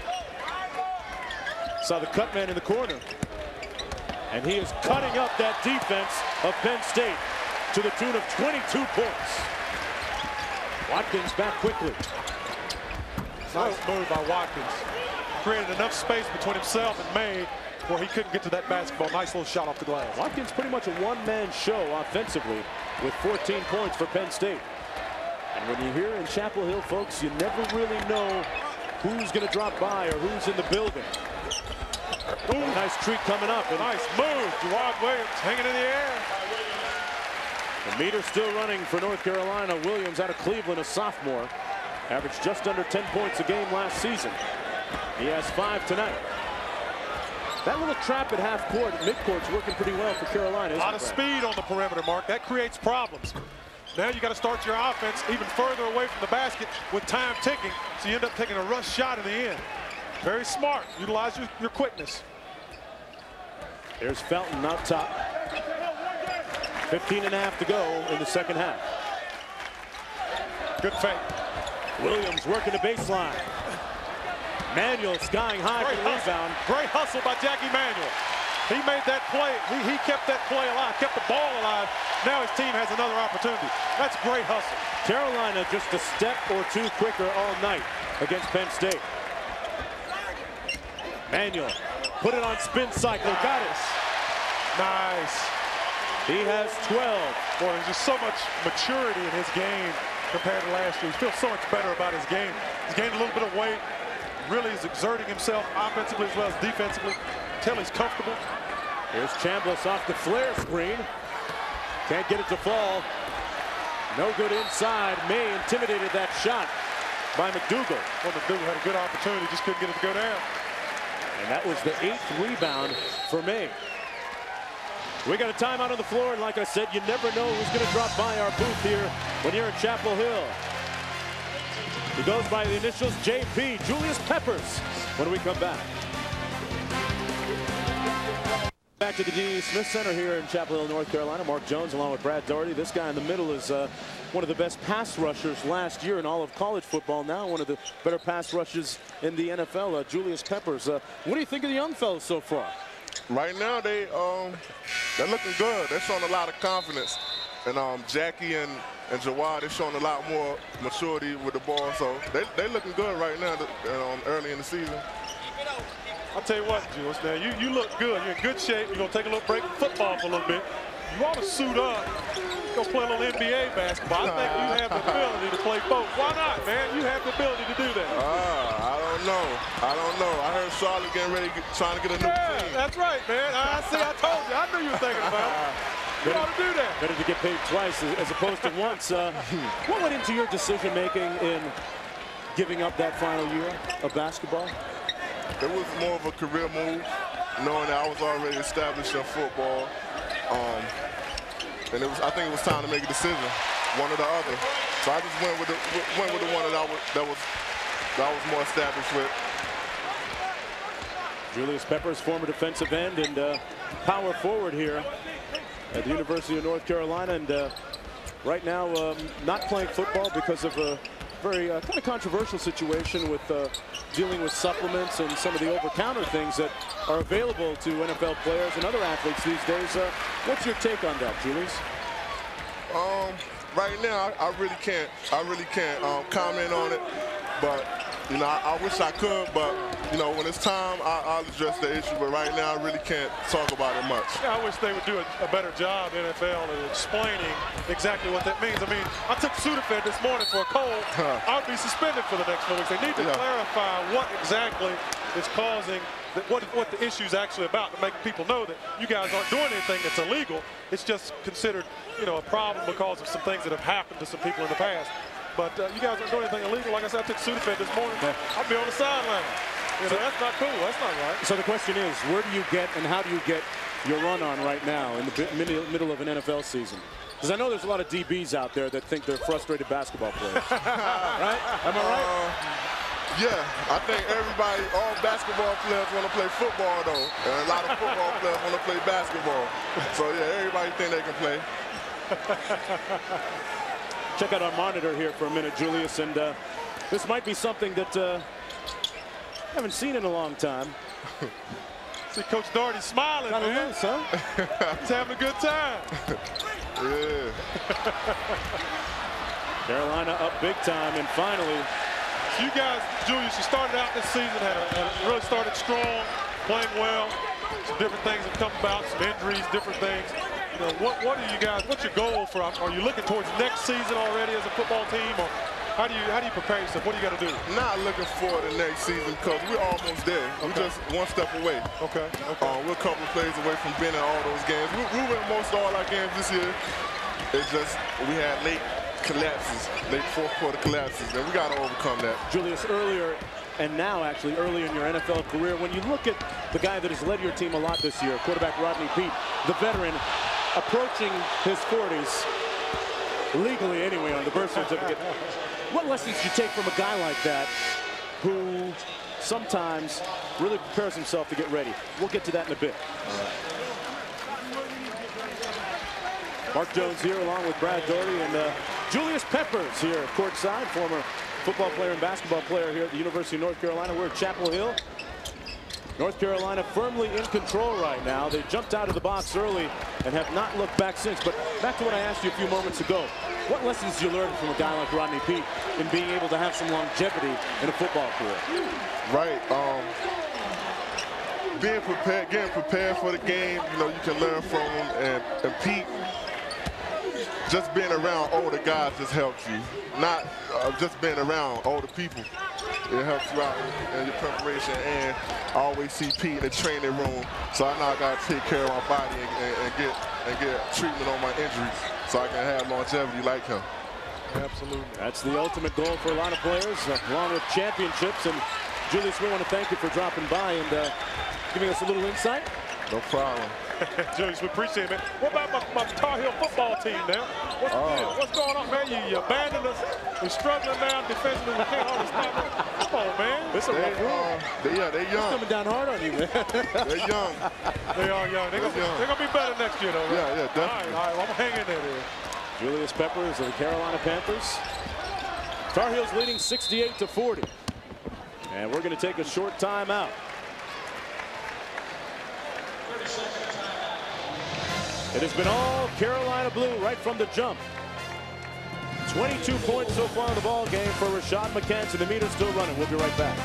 Saw the cut man in the corner. And he is cutting up that defense of Penn State to the tune of twenty-two points. Watkins back quickly. Nice move by Watkins. Created enough space between himself and May where he couldn't get to that basketball. Nice little shot off the glass. Watkins pretty much a one-man show offensively with fourteen points for Penn State. And when you're here in Chapel Hill, folks, you never really know who's going to drop by or who's in the building. Ooh, nice treat coming up. And nice move. Gerard Williams hanging in the air. The meter still running for North Carolina. Williams out of Cleveland, a sophomore. Averaged just under ten points a game last season. He has five tonight. That little trap at half court, midcourt's working pretty well for Carolina. A lot of speed on the perimeter, Mark. That creates problems. Now you got to start your offense even further away from the basket with time ticking, so you end up taking a rush shot in the end. Very smart. Utilize your, your quickness. There's Felton out top. fifteen and a half to go in the second half. Good fake. Williams working the baseline. Manuel skying high for the rebound. Great hustle by Jackie Manuel. He made that play. He, he kept that play alive, kept the ball alive Now his team has another opportunity. That's great hustle. Carolina just a step or two quicker all night against Penn State. Manuel put it on spin cycle, got it. Nice. He has twelve. Boy, there's just so much maturity in his game compared to last year. He feels so much better about his game. He's gained a little bit of weight. Really is exerting himself offensively as well as defensively. Until he's comfortable. Here's Chambliss off the flare screen. Can't get it to fall. No good inside. May intimidated that shot by McDougal. Well, McDougal had a good opportunity, just couldn't get it to go down. And that was the eighth rebound for May. We got a timeout on the floor, and like I said, you never know who's going to drop by our booth here when you're at Chapel Hill. He goes by the initials J P, Julius Peppers, when we come back. Back to the Dean E. Smith Center here in Chapel Hill, North Carolina. Mark Jones along with Brad Doherty. This guy in the middle is uh, one of the best pass rushers last year in all of college football. Now one of the better pass rushes in the N F L, uh, Julius Peppers. Uh, what do you think of the young fellas so far? Right now, they, um, they're looking good. They're showing a lot of confidence. And um, Jackie and, and Jawad, they're showing a lot more maturity with the ball. So they, they're looking good right now um, early in the season. I'll tell you what, Julius, now you, you look good. You're in good shape. You're going to take a little break from football for a little bit. You ought to suit up, go play a little N B A basketball. I think you have the ability to play both. Why not, man? You have the ability to do that. Ah, I don't know. I don't know. I heard Charlotte getting ready, get, trying to get a new yeah, team. That's right, man. I see. I told you. I knew you were thinking about it. You ought to do that. Better to get paid twice as opposed to once. Uh, what went into your decision-making in giving up that final year of basketball? It was more of a career move, knowing that I was already established in football. Um, and it was, I think it was time to make a decision, one or the other. So I just went with the, went with the one that I was, that was, that I was more established with. Julius Peppers, former defensive end and uh, power forward here at the University of North Carolina. And uh, right now, um, not playing football because of a very uh, kind of controversial situation with uh, dealing with supplements and some of the over-counter things that are available to N F L players and other athletes these days. Uh, what's your take on that, Julius? Um, right now, I, I really can't. I really can't um, comment on it. But you know, I, I wish I could. But you know, when it's time, I, I'll address the issue. But right now, I really can't talk about it much. Yeah, I wish they would do a, a better job, N F L, in explaining exactly what that means. I mean, I took Sudafed this morning for a cold. Huh. I would be suspended for the next four weeks. They need to yeah. clarify what exactly is causing, the, what, what the issue is actually about, to make people know that you guys aren't doing anything that's illegal. It's just considered, you know, a problem because of some things that have happened to some people in the past. But uh, you guys aren't doing anything illegal. Like I said, I took Sudafed this morning. Yeah. I'll be on the sideline. You know, that's not cool. That's not right. So the question is, where do you get and how do you get your run on right now in the middle of an N F L season? Because I know there's a lot of D Bs out there that think they're frustrated basketball players. Right? Am I right? Uh, yeah, I think everybody, all basketball players want to play football, though. And a lot of football players want to play basketball. So, yeah, everybody think they can play. Check out our monitor here for a minute, Julius. And uh, this might be something that uh, I haven't seen in a long time. See Coach Doherty smiling, Kinda man. loose, huh? He's having a good time. Yeah. Carolina up big time, and finally. You guys, Julius, you started out this season, had, a, had a really started strong, playing well. Some different things have come about, some injuries, different things. You know, what, what are you guys, what's your goal for, are you looking towards next season already as a football team, or how do you, how do you prepare yourself? What do you got to do? Not looking forward to next season because we're almost there. Okay. We're just one step away. Okay. okay. Uh, we're a couple of plays away from being in all those games. We, we win most of all our games this year. It's just, we had late collapses, late fourth quarter collapses, and we got to overcome that. Julius, earlier, and now actually early in your N F L career, when you look at the guy that has led your team a lot this year, quarterback Rodney Peete, the veteran, approaching his forties, legally anyway on the birth certificate. What lessons do you take from a guy like that who sometimes really prepares himself to get ready? We'll get to that in a bit. Mark Jones here along with Brad Doherty and uh, Julius Peppers here courtside, former football player and basketball player here at the University of North Carolina. We're at Chapel Hill. North Carolina firmly in control right now. They jumped out of the box early and have not looked back since. But back to what I asked you a few moments ago. What lessons did you learn from a guy like Rodney Peete in being able to have some longevity in a football career? Right. Um, being prepared, getting prepared for the game, you know, you can learn from him. And, and Pete, just being around older guys just helps you. Not uh, just being around older people. It helps you out in your preparation. And I always see Pete in the training room, so I know I got to take care of my body and, and, and get and get treatment on my injuries so I can have longevity like him. Absolutely. That's the ultimate goal for a lot of players, uh, along with championships. And Julius, we want to thank you for dropping by and uh, giving us a little insight. No problem. Julius, we appreciate it, man. What about my, my Tar Heel football team now? What's, oh. What's going on, man? You, you abandoned us. We're struggling now defensively. We can't hold us. Come on, man. This is a rough uh, they, yeah, they're young. It's coming down hard on you, man. They're young. They are young. They're going to be better next year, though. Right? Yeah, yeah, definitely. All right, all right. Well, I'm hanging in there, dude. Julius Peppers of the Carolina Panthers. Tar Heels leading sixty-eight to forty. And we're going to take a short timeout. It has been all Carolina blue right from the jump. twenty-two points so far in the ball game for Rashad McCants, and the meter's still running. We'll be right back.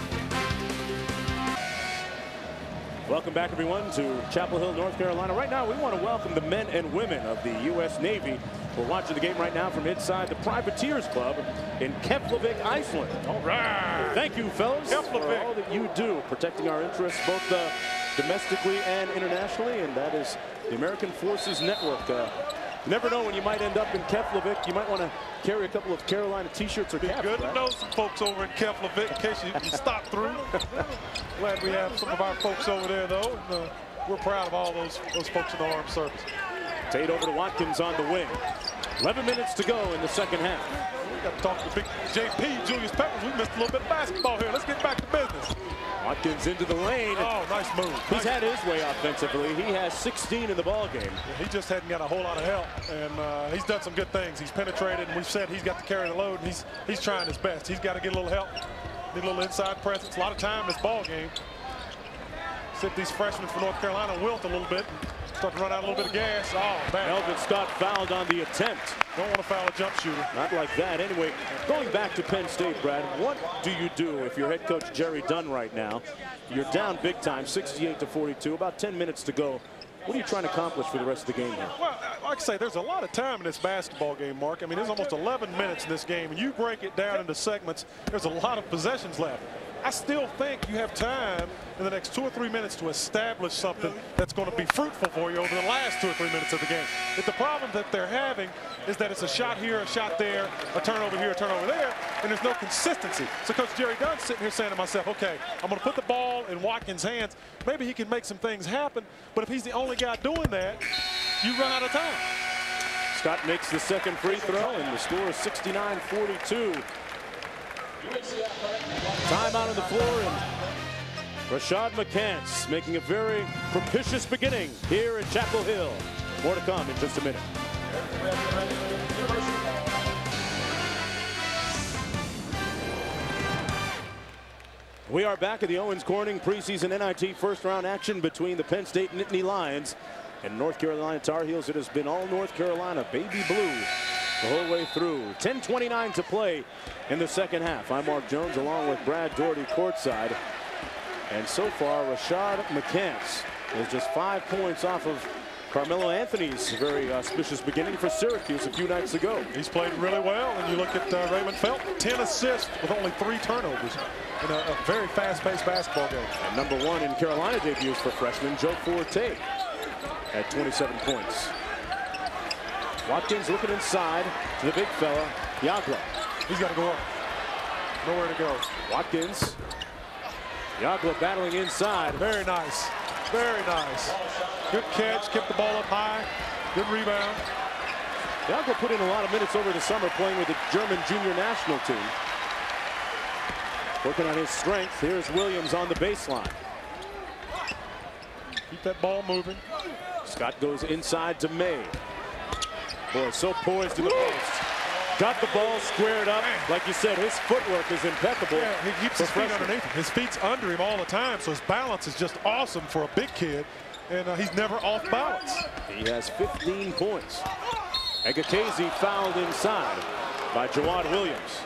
Welcome back, everyone, to Chapel Hill, North Carolina. Right now, we want to welcome the men and women of the U S Navy. We're watching the game right now from inside the Privateers Club in Keflavik, Iceland. All right. Thank you, fellas, Keflavik. for all that you do, protecting our interests both uh, domestically and internationally, and that is the American Forces Network. Uh, you never know when you might end up in Keflavik. You might want to carry a couple of Carolina T-shirts or Be caps. good right? to know some folks over in Keflavik in case you, you stop through. Glad we have some of our folks over there, though. And, uh, we're proud of all those those folks in the armed service. Tate over to Watkins on the wing. eleven minutes to go in the second half. We got to talk to big J P, Julius Peppers. We missed a little bit of basketball here. Let's get back to business. Watkins into the lane. Oh, nice move. He's Nice. had his way offensively. He has sixteen in the ball game. He just hadn't got a whole lot of help, and uh, he's done some good things. He's penetrated, and we've said he's got to carry the load, and he's he's trying his best. He's got to get a little help, need a little inside presence. A lot of time in this ball game. See if these freshmen from North Carolina wilt a little bit, and start to run out a little bit of gas. Oh, man. Melvin Scott fouled on the attempt. Don't want to foul a jump shooter. Not like that. Anyway, going back to Penn State, Brad, what do you do if you're head coach Jerry Dunn right now? You're down big time, sixty-eight to forty-two, about ten minutes to go. What are you trying to accomplish for the rest of the game here? Well, like I say, there's a lot of time in this basketball game, Mark. I mean, there's almost eleven minutes in this game, and you break it down into segments, there's a lot of possessions left. I still think you have time in the next two or three minutes to establish something that's going to be fruitful for you over the last two or three minutes of the game. But the problem that they're having is that it's a shot here, a shot there, a turnover here, a turnover there, and there's no consistency. So Coach Jerry Dunn's sitting here saying to myself, okay, I'm going to put the ball in Watkins' hands. Maybe he can make some things happen, but if he's the only guy doing that, you run out of time. Scott makes the second free throw, and the score is sixty-nine forty-two. Timeout on the floor, and Rashad McCants making a very propitious beginning here at Chapel Hill. More to come in just a minute. We are back at the Owens Corning preseason N I T first round action between the Penn State Nittany Lions and North Carolina Tar Heels. It has been all North Carolina baby blue the whole way through. ten twenty-nine to play in the second half. I'm Mark Jones along with Brad Doherty courtside. And so far, Rashad McCants is just five points off of Carmelo Anthony's very auspicious beginning for Syracuse a few nights ago. He's played really well, and you look at uh, Raymond Felton, ten assists with only three turnovers in a, a very fast-paced basketball game. And number one in Carolina debuts for freshman Joe Forte at twenty-seven points. Watkins looking inside to the big fella, Yagla. He's got to go up. Nowhere to go. Watkins. Yagla battling inside. Very nice. Very nice. Good catch. Kept the ball up high. Good rebound. Yagla put in a lot of minutes over the summer playing with the German junior national team. Working on his strength. Here's Williams on the baseline. Keep that ball moving. Scott goes inside to May. Boy, so poised to the post. got the ball squared up. Like you said, his footwork is impeccable. Yeah, he keeps his feet underneath him. His feet's under him all the time, so his balance is just awesome for a big kid, and uh, he's never off balance. He has fifteen points. Egakazi fouled inside by Jawad Williams.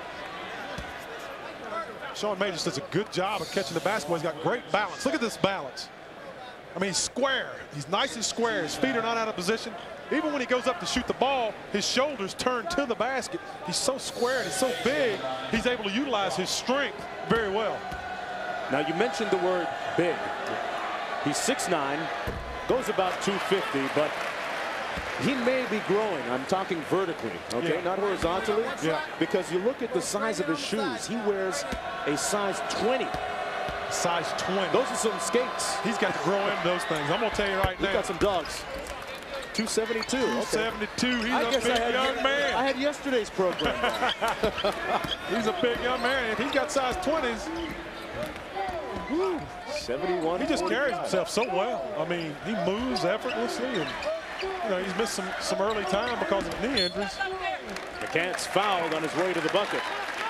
Sean May just does a good job of catching the basketball. He's got great balance. Look at this balance. I mean, he's square. He's nice and square. His feet are not out of position. Even when he goes up to shoot the ball, his shoulders turn to the basket. He's so square and he's so big, he's able to utilize his strength very well. Now, you mentioned the word big. He's six nine, goes about two fifty, but he may be growing. I'm talking vertically, okay, yeah. not horizontally. Yeah. Because you look at the size of his shoes. He wears a size twenty. Size twenty. Those are some skates. He's got to grow into those things. I'm going to tell you right He's now. got some dogs. two seventy-two. two seventy-two. Okay. He's I a guess big I had, young man. I had yesterday's program. He's a big young man. If he's got size twenties, woo, seventy-one. he just carries himself so well. I mean, he moves effortlessly, and you know he's missed some some early time because of knee injuries. McCants fouled on his way to the bucket.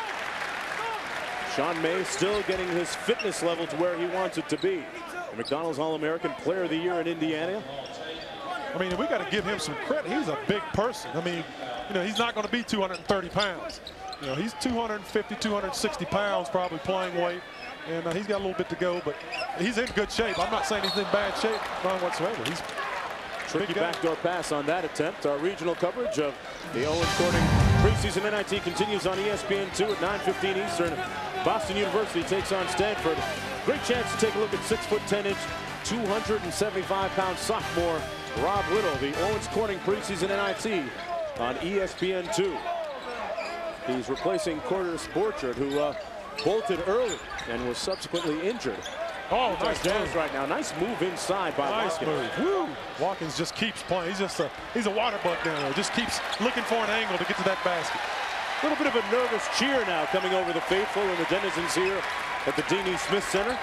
Sean May still getting his fitness level to where he wants it to be. The McDonald's All-American Player of the Year in Indiana. I mean, we got to give him some credit. He's a big person. I mean, you know, he's not going to be two hundred thirty pounds. You know, he's two fifty, two sixty pounds, probably playing weight, and uh, he's got a little bit to go, but he's in good shape. I'm not saying he's in bad shape, none whatsoever. He's tricky backdoor pass on that attempt. Our regional coverage of the Owens Corning preseason N I T continues on E S P N two at nine fifteen Eastern. Boston University takes on Stanford. Great chance to take a look at six foot ten inch, two hundred seventy-five pound sophomore Rob Little, the Owens Corning preseason N I T on E S P N two. He's replacing Cordis Borchard, who uh, bolted early and was subsequently injured. Oh, nice move right now. Nice move inside by nice Watkins. Move. Woo. Watkins just keeps playing. He's just a he's a water buck down there. Just keeps looking for an angle to get to that basket. A little bit of a nervous cheer now coming over the faithful and the denizens here at the Nittany Smith Center.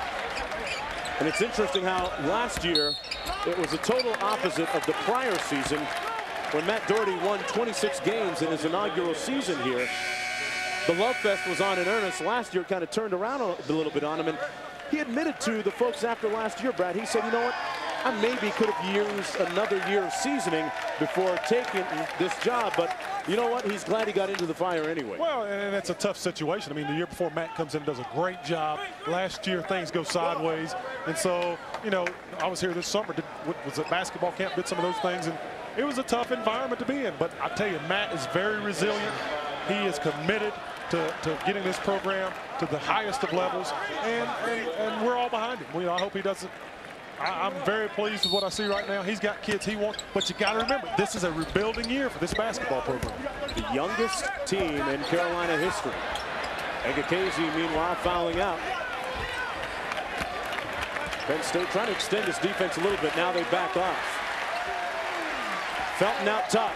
And it's interesting how last year it was a total opposite of the prior season when Matt Doherty won twenty-six games in his inaugural season here. The Love Fest was on in earnest. Last year kind of turned around a little bit on him, and he admitted to the folks after last year, Brad, he said, you know what, I maybe could have used another year of seasoning before taking this job, but you know what, he's glad he got into the fire anyway. Well, and it's a tough situation. I mean, the year before, Matt comes in and does a great job. Last year, things go sideways. And so, you know, I was here this summer, did, was at basketball camp, did some of those things, and it was a tough environment to be in. But I tell you, Matt is very resilient. He is committed to, to getting this program to the highest of levels, and, and, and we're all behind him. We, I hope he doesn't. I, I'm very pleased with what I see right now. He's got kids he wants, but you got to remember, this is a rebuilding year for this basketball program. The youngest team in Carolina history. Egakazi, meanwhile, fouling out. Penn State trying to extend this defense a little bit. Now they back off. Felton out top.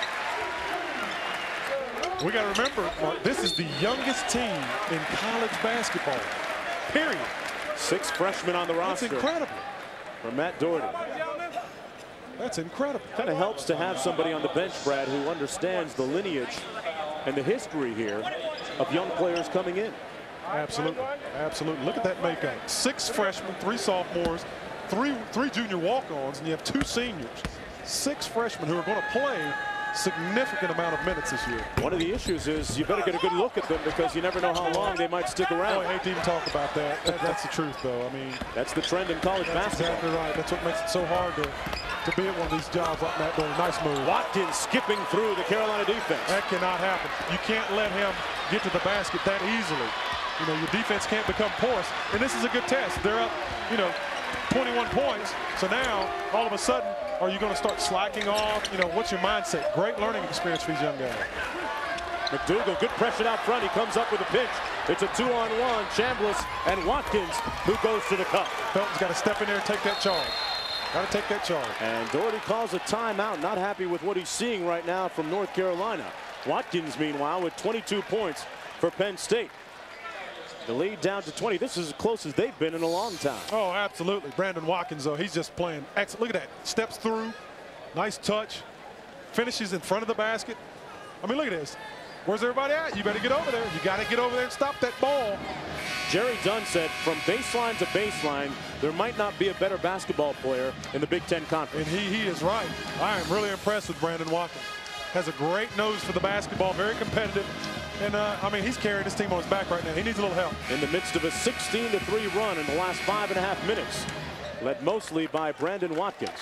We got to remember, Mark, this is the youngest team in college basketball, period. Six freshmen on the roster. That's incredible. For Matt Doherty. That's incredible. Kind of helps to have somebody on the bench, Brad, who understands the lineage and the history here of young players coming in. Absolutely, absolutely. Look at that makeup. Six freshmen, three sophomores, three, three junior walk-ons, and you have two seniors. Six freshmen who are going to play significant amount of minutes this year. One of the issues is you better get a good look at them because you never know how long they might stick around. Oh, I hate to even talk about that. that. That's the truth, though. I mean, that's the trend in college that's basketball. Exactly right. That's what makes it so hard to, to be at one of these jobs like that. Though. Nice move. Watkins skipping through the Carolina defense. That cannot happen. You can't let him get to the basket that easily. You know, your defense can't become porous. And this is a good test. They're up, you know, twenty-one points. So now, all of a sudden, are you going to start slacking off? You know, what's your mindset? Great learning experience for these young guys. McDougal, good pressure out front. He comes up with a pitch. It's a two-on-one. Chambliss and Watkins who goes to the cup. Felton's got to step in there and take that charge. Got to take that charge. And Doherty calls a timeout. Not happy with what he's seeing right now from North Carolina. Watkins, meanwhile, with twenty-two points for Penn State. The lead down to twenty. This is as close as they've been in a long time. Oh, absolutely. Brandon Watkins, though, he's just playing excellent. Look at that. Steps through. Nice touch. Finishes in front of the basket. I mean, look at this. Where's everybody at? You better get over there. You got to get over there and stop that ball. Jerry Dunn said from baseline to baseline, there might not be a better basketball player in the Big Ten Conference. And he, he is right. I am really impressed with Brandon Watkins. Has a great nose for the basketball, very competitive. And, uh, I mean, he's carrying his team on his back right now. He needs a little help. In the midst of a sixteen to three run in the last five and a half minutes, led mostly by Brandon Watkins.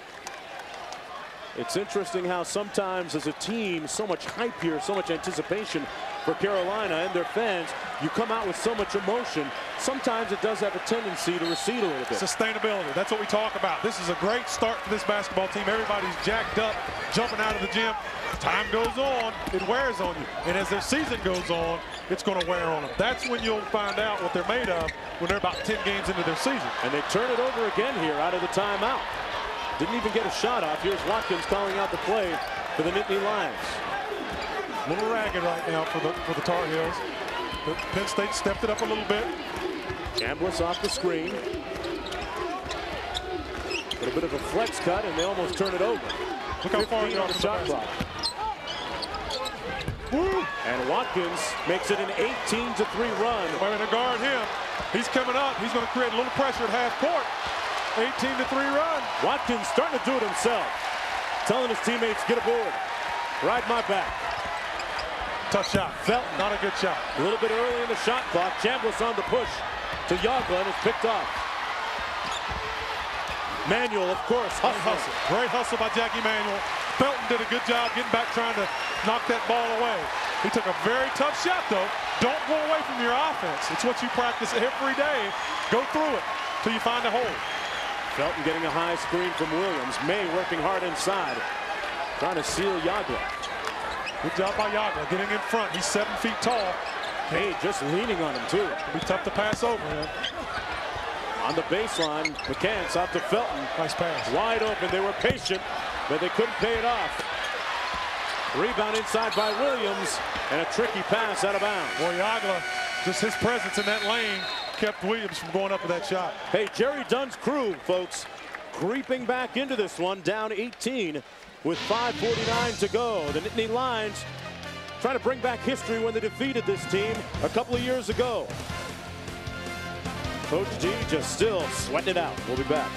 It's interesting how sometimes as a team, so much hype here, so much anticipation for Carolina and their fans. You come out with so much emotion. Sometimes it does have a tendency to recede a little bit. Sustainability, that's what we talk about. This is a great start for this basketball team. Everybody's jacked up, jumping out of the gym. As time goes on, it wears on you. And as their season goes on, it's going to wear on them. That's when you'll find out what they're made of when they're about ten games into their season. And they turn it over again here out of the timeout. Didn't even get a shot off. Here's Watkins calling out the play for the Nittany Lions. A little ragged right now for the for the Tar Heels. But Penn State stepped it up a little bit. Chambliss off the screen. A little bit of a flex cut, and they almost turn it over. Look how far you're on the shot clock. Woo! And Watkins makes it an eighteen to three run. Wait a minute, guard him. He's coming up. He's going to create a little pressure at half court. eighteen to three run. Watkins starting to do it himself. Telling his teammates, get aboard. Ride my back. Tough shot. Felton. Not a good shot. A little bit early in the shot clock. Chambliss on the push to Yagla, and it's picked off. Manuel, of course, hustle. Great hustle. Great hustle by Jackie Manuel. Felton did a good job getting back, trying to knock that ball away. He took a very tough shot, though. Don't go away from your offense. It's what you practice every day. Go through it till you find a hole. Felton getting a high screen from Williams. May working hard inside, trying to seal Yagla. Good job by Yagla getting in front. He's seven feet tall. May just leaning on him, too. It'll be tough to pass over him. On the baseline, McCants out to Felton. Nice pass. Wide open. They were patient, but they couldn't pay it off. Rebound inside by Williams, and a tricky pass out of bounds. Boy, Yagla, just his presence in that lane kept Williams from going up with that shot. Hey, Jerry Dunn's crew, folks, creeping back into this one, down eighteen with five forty-nine to go. The Nittany Lions trying to bring back history when they defeated this team a couple of years ago. Coach D just still sweating it out. We'll be back.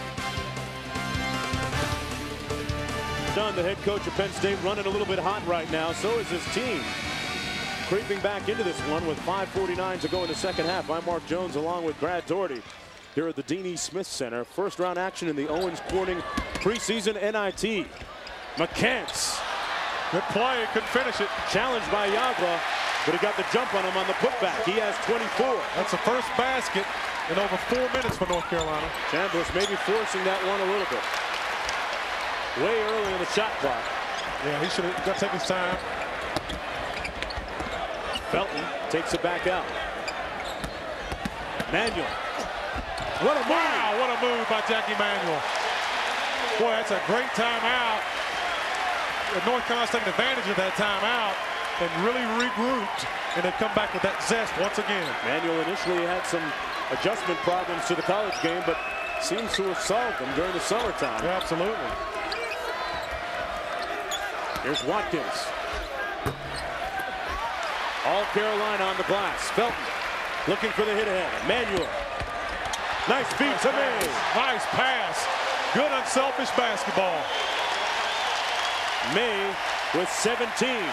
Dunn, the head coach of Penn State, running a little bit hot right now. So is his team. Creeping back into this one with five forty-nine to go in the second half. I'm Mark Jones along with Brad Doherty here at the Deanie Smith Center. First round action in the Owens Corning preseason N I T. McCants. Good play, couldn't finish it. Challenged by Yagla, but he got the jump on him on the putback. He has twenty-four. That's the first basket in over four minutes for North Carolina. Chambliss maybe forcing that one a little bit. Way early in the shot clock. Yeah, he should have got to take his time. Felton takes it back out. Manuel. What a move. Wow, what a move by Jackie Manuel. Boy, that's a great timeout. North Carolina's taking advantage of that timeout and really regrouped, and they've come back with that zest once again. Manuel initially had some adjustment problems to the college game, but seems to have solved them during the summertime. Yeah, absolutely. Here's Watkins. All Carolina on the glass. Felton looking for the hit ahead. Manuel. Nice feed nice to pass. May. Nice pass. Good unselfish basketball. May with seventeen.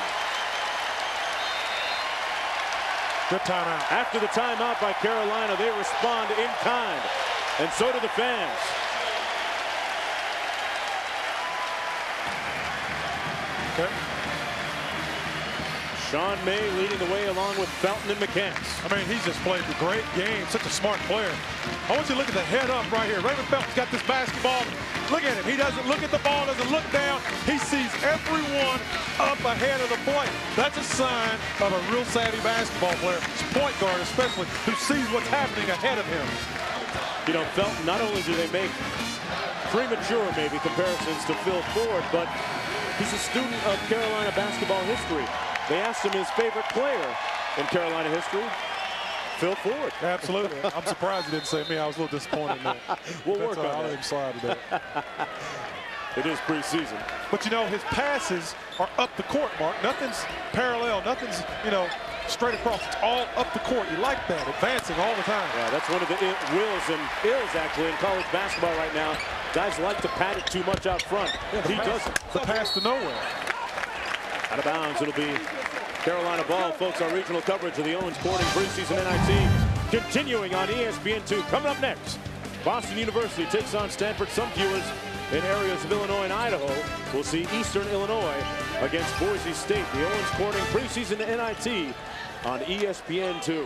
Good timeout. After the timeout by Carolina, they respond in kind, and so do the fans. Okay. Sean May leading the way along with Felton and McCants. I mean, he's just played a great game. Such a smart player. I want you to look at the head up right here. Raymond Felton's got this basketball. Look at him. He doesn't look at the ball, doesn't look down. He sees everyone up ahead of the play. That's a sign of a real savvy basketball player. Point guard especially, who sees what's happening ahead of him. You know, Felton, not only do they make premature, maybe, comparisons to Phil Ford, but he's a student of Carolina basketball history. They asked him his favorite player in Carolina history, Phil Ford. Absolutely. I'm surprised he didn't say me. I was a little disappointed in that. We'll That's work all, on I'll that. let him slide today. It is preseason. But, you know, his passes are up the court, Mark. Nothing's parallel. Nothing's, you know, straight across. It's all up the court. You like that, advancing all the time. Yeah, that's one of the wills and ills, actually, in college basketball right now. Guys like to pat it too much out front. Yeah, he pass, doesn't. The pass to nowhere. Out of bounds, it'll be Carolina ball. Folks, our regional coverage of the Owens Corning preseason N I T continuing on E S P N two. Coming up next, Boston University takes on Stanford. Some viewers in areas of Illinois and Idaho will see Eastern Illinois against Boise State. The Owens Corning preseason N I T on E S P N two.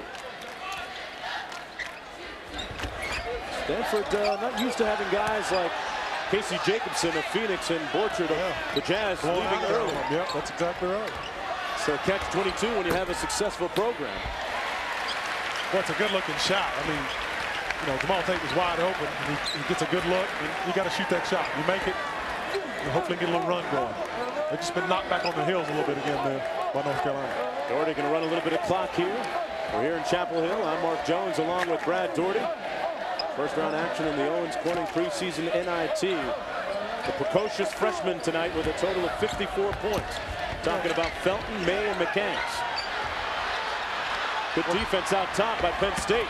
Stanford uh, not used to having guys like Casey Jacobson of Phoenix and Borchard of yeah. the Jazz Well, leaving early. Yep, that's exactly right. So catch twenty-two when you have a successful program. Well, it's a good-looking shot. I mean, you know, Jamal Tate was wide open. He, he gets a good look, and you got to shoot that shot. You make it, and hopefully get a little run going. They've just been knocked back on the heels a little bit again there by North Carolina. Doherty going to run a little bit of clock here. We're here in Chapel Hill. I'm Mark Jones along with Brad Doherty. First round action in the Owens Corning preseason N I T. The precocious freshman tonight with a total of fifty-four points. Talking about Felton, May, and McCants. Good defense out top by Penn State.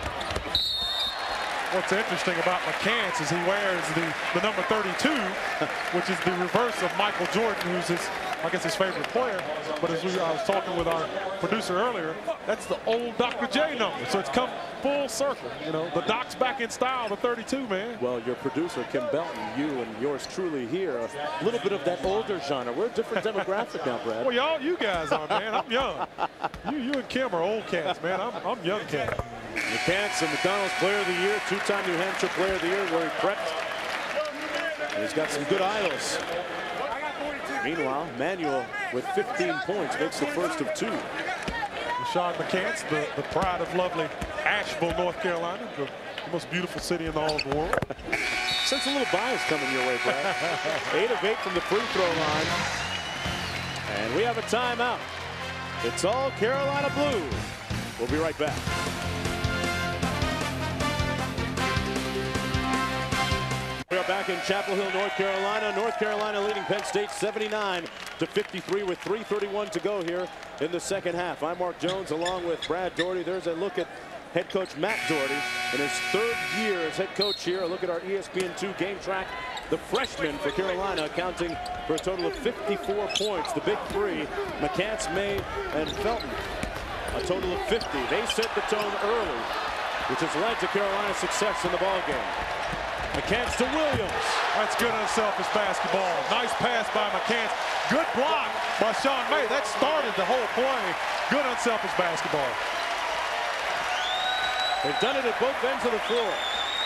What's interesting about McCants is he wears the, the number thirty-two, which is the reverse of Michael Jordan, who's his, I guess, his favorite player. But as we, I was talking with our producer earlier, that's the old Doctor J number. So it's come full circle. You know, the Doc's back in style, the thirty-two, man. Well, your producer, Kim Belton, you and yours truly here, a little bit of that older genre. We're a different demographic now, Brad. Well, y'all, you guys are, man. I'm young. You, you and Kim are old cats, man. I'm, I'm young cat. McCants, and McDonald's Player of the Year, two-time New Hampshire Player of the Year, where he prepped. And he's got some good idols. Meanwhile, Manuel with fifteen points makes the first of two. Rashad McCants, the, the pride of lovely Asheville, North Carolina, the most beautiful city in all of the world. Sense a little bias coming your way, Brad. Eight of eight from the free throw line. And we have a timeout. It's all Carolina blue. We'll be right back. We are back in Chapel Hill, North Carolina. North Carolina leading Penn State seventy-nine to fifty-three with three thirty-one to go here in the second half. I'm Mark Jones along with Brad Doherty. There's a look at head coach Matt Doherty in his third year as head coach here. A look at our E S P N two game track. The freshman for Carolina accounting for a total of fifty-four points. The big three, McCants, May, and Felton, a total of fifty. They set the tone early, which has led to Carolina's success in the ballgame. McCants to Williams. That's good unselfish basketball. Nice pass by McCants. Good block by Sean May. That started the whole play. Good unselfish basketball. They've done it at both ends of the floor.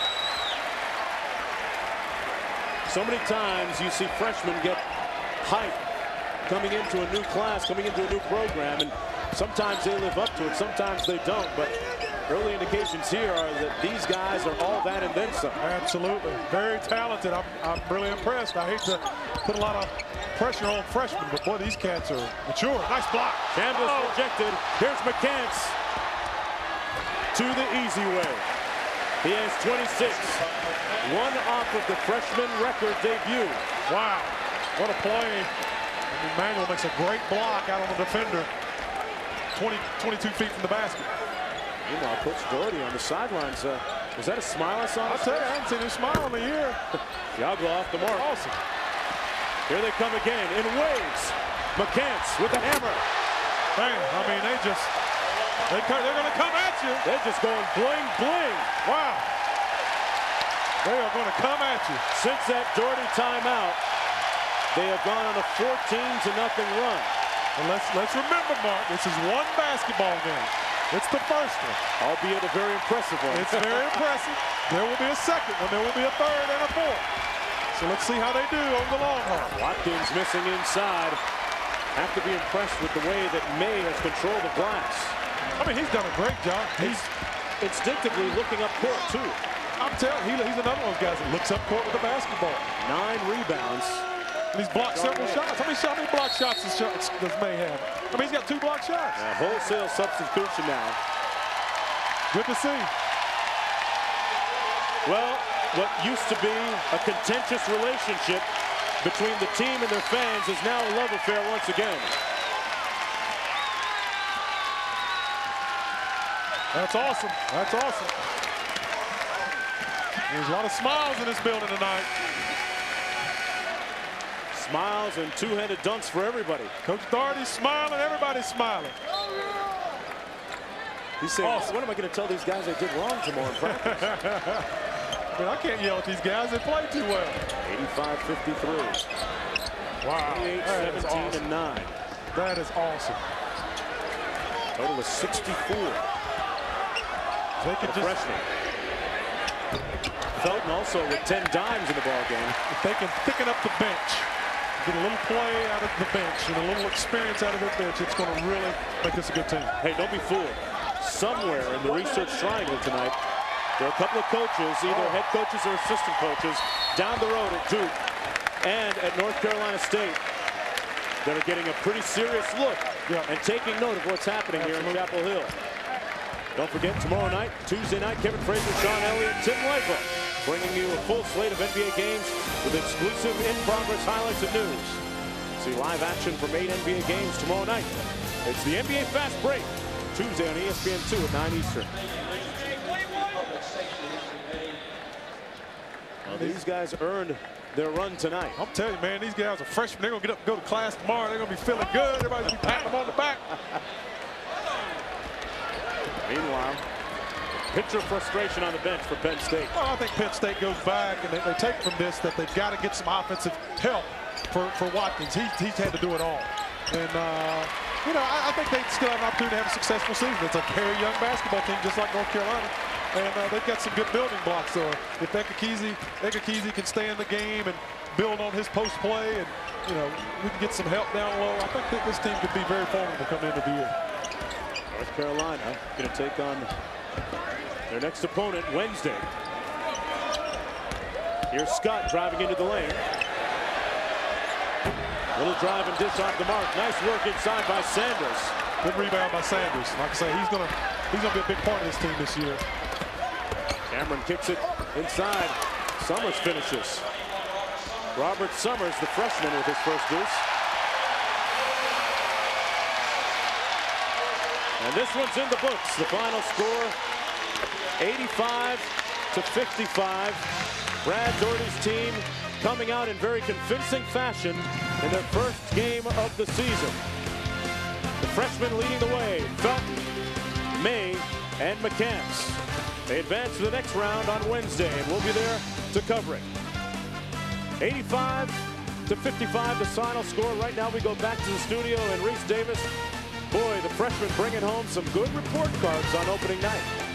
So many times you see freshmen get hype coming into a new class, coming into a new program, and sometimes they live up to it, sometimes they don't. But early indications here are that these guys are all that and then some. Absolutely. Very talented. I'm, I'm really impressed. I hate to put a lot of pressure on freshmen, but boy, these cats are mature. Nice block. Canvas oh. rejected. Here's McCants to the easy way. He has twenty-six. One off of the freshman record debut. Wow. What a play. Emmanuel makes a great block out on the defender. twenty, twenty-two feet from the basket. Meanwhile, Coach Doherty on the sidelines. Uh, was that a smile I saw? I'll tell you, I haven't seen him smile in a year. Diaglo off the mark. Awesome. Here they come again in waves. McCants with the hammer. Man, I mean, they just, they, they're going to come at you. They're just going bling, bling. Wow. They are going to come at you. Since that Doherty timeout, they have gone on a fourteen to nothing run. And let's, let's remember, Mark, this is one basketball game. It's the first one. Albeit a very impressive one. It's very impressive. There will be a second one. There will be a third and a fourth. So let's see how they do over the long haul. Watkins missing inside. Have to be impressed with the way that May has controlled the glass. I mean, he's done a great job. He's instinctively looking up court, too. I'm telling you, he's another one of those guys that looks up court with the basketball. Nine rebounds. And he's blocked several shots. How many, how many block shots does, does May have? I mean, he's got two block shots. Yeah, wholesale substitution now. Good to see. Well, what used to be a contentious relationship between the team and their fans is now a love affair once again. That's awesome. That's awesome. There's a lot of smiles in this building tonight. Smiles and two-handed dunks for everybody. Coach Doherty's smiling. Everybody's smiling. He's saying, awesome. What am I going to tell these guys I did wrong tomorrow in practice? I mean, I can't yell at these guys. They play too well. eighty-five fifty-three. Wow. twenty-eight, seventeen, awesome. and nine. That is awesome. Total of sixty-four. They could the just freshman. Felton also with ten dimes in the ball game. If they can thicken up the bench, get a little play out of the bench and a little experience out of their bench, it's going to really make this a good team. Hey, don't be fooled. Somewhere in the research triangle tonight, there are a couple of coaches, either head coaches or assistant coaches, down the road at Duke and at North Carolina State that are getting a pretty serious look yeah. and taking note of what's happening Absolutely. here in Chapel Hill. Don't forget, tomorrow night, Tuesday night, Kevin Frazier, Sean Elliott, Tim Leipa, bringing you a full slate of N B A games with exclusive in-progress highlights and news. See live action from eight N B A games tomorrow night. It's the N B A Fast Break, Tuesday on E S P N two at nine Eastern. Well, these guys earned their run tonight. I'm telling you, man, these guys are freshmen. They're going to get up and go to class tomorrow. They're going to be feeling good. Everybody's going to be patting them on the back. Meanwhile, picture frustration on the bench for Penn State. Well, I think Penn State goes back and they, they take from this that they've got to get some offensive help for, for Watkins. He, he's had to do it all. And, uh, you know, I, I think they still have an opportunity to have a successful season. It's a very young basketball team, just like North Carolina. And uh, they've got some good building blocks. So if Ekakisi, Ekakisi can stay in the game and build on his post play and, you know, we can get some help down low, I think that this team could be very formidable coming into the year. North Carolina going to take on their next opponent Wednesday. Here's Scott driving into the lane. Little drive and dish off the mark. Nice work inside by Sanders. Good rebound by Sanders. Like I say, he's gonna he's gonna be a big part of this team this year. Cameron kicks it inside. Summers finishes. Robert Summers, the freshman, with his first deuce. And this one's in the books. The final score, eighty-five to fifty-five. Brad Doherty's team coming out in very convincing fashion in their first game of the season. The freshmen leading the way, Felton, May, and McCants. They advance to the next round on Wednesday, and we'll be there to cover it. eighty-five to fifty-five, the final score. Right now we go back to the studio, and Reese Davis, boy, the freshmen bringing home some good report cards on opening night.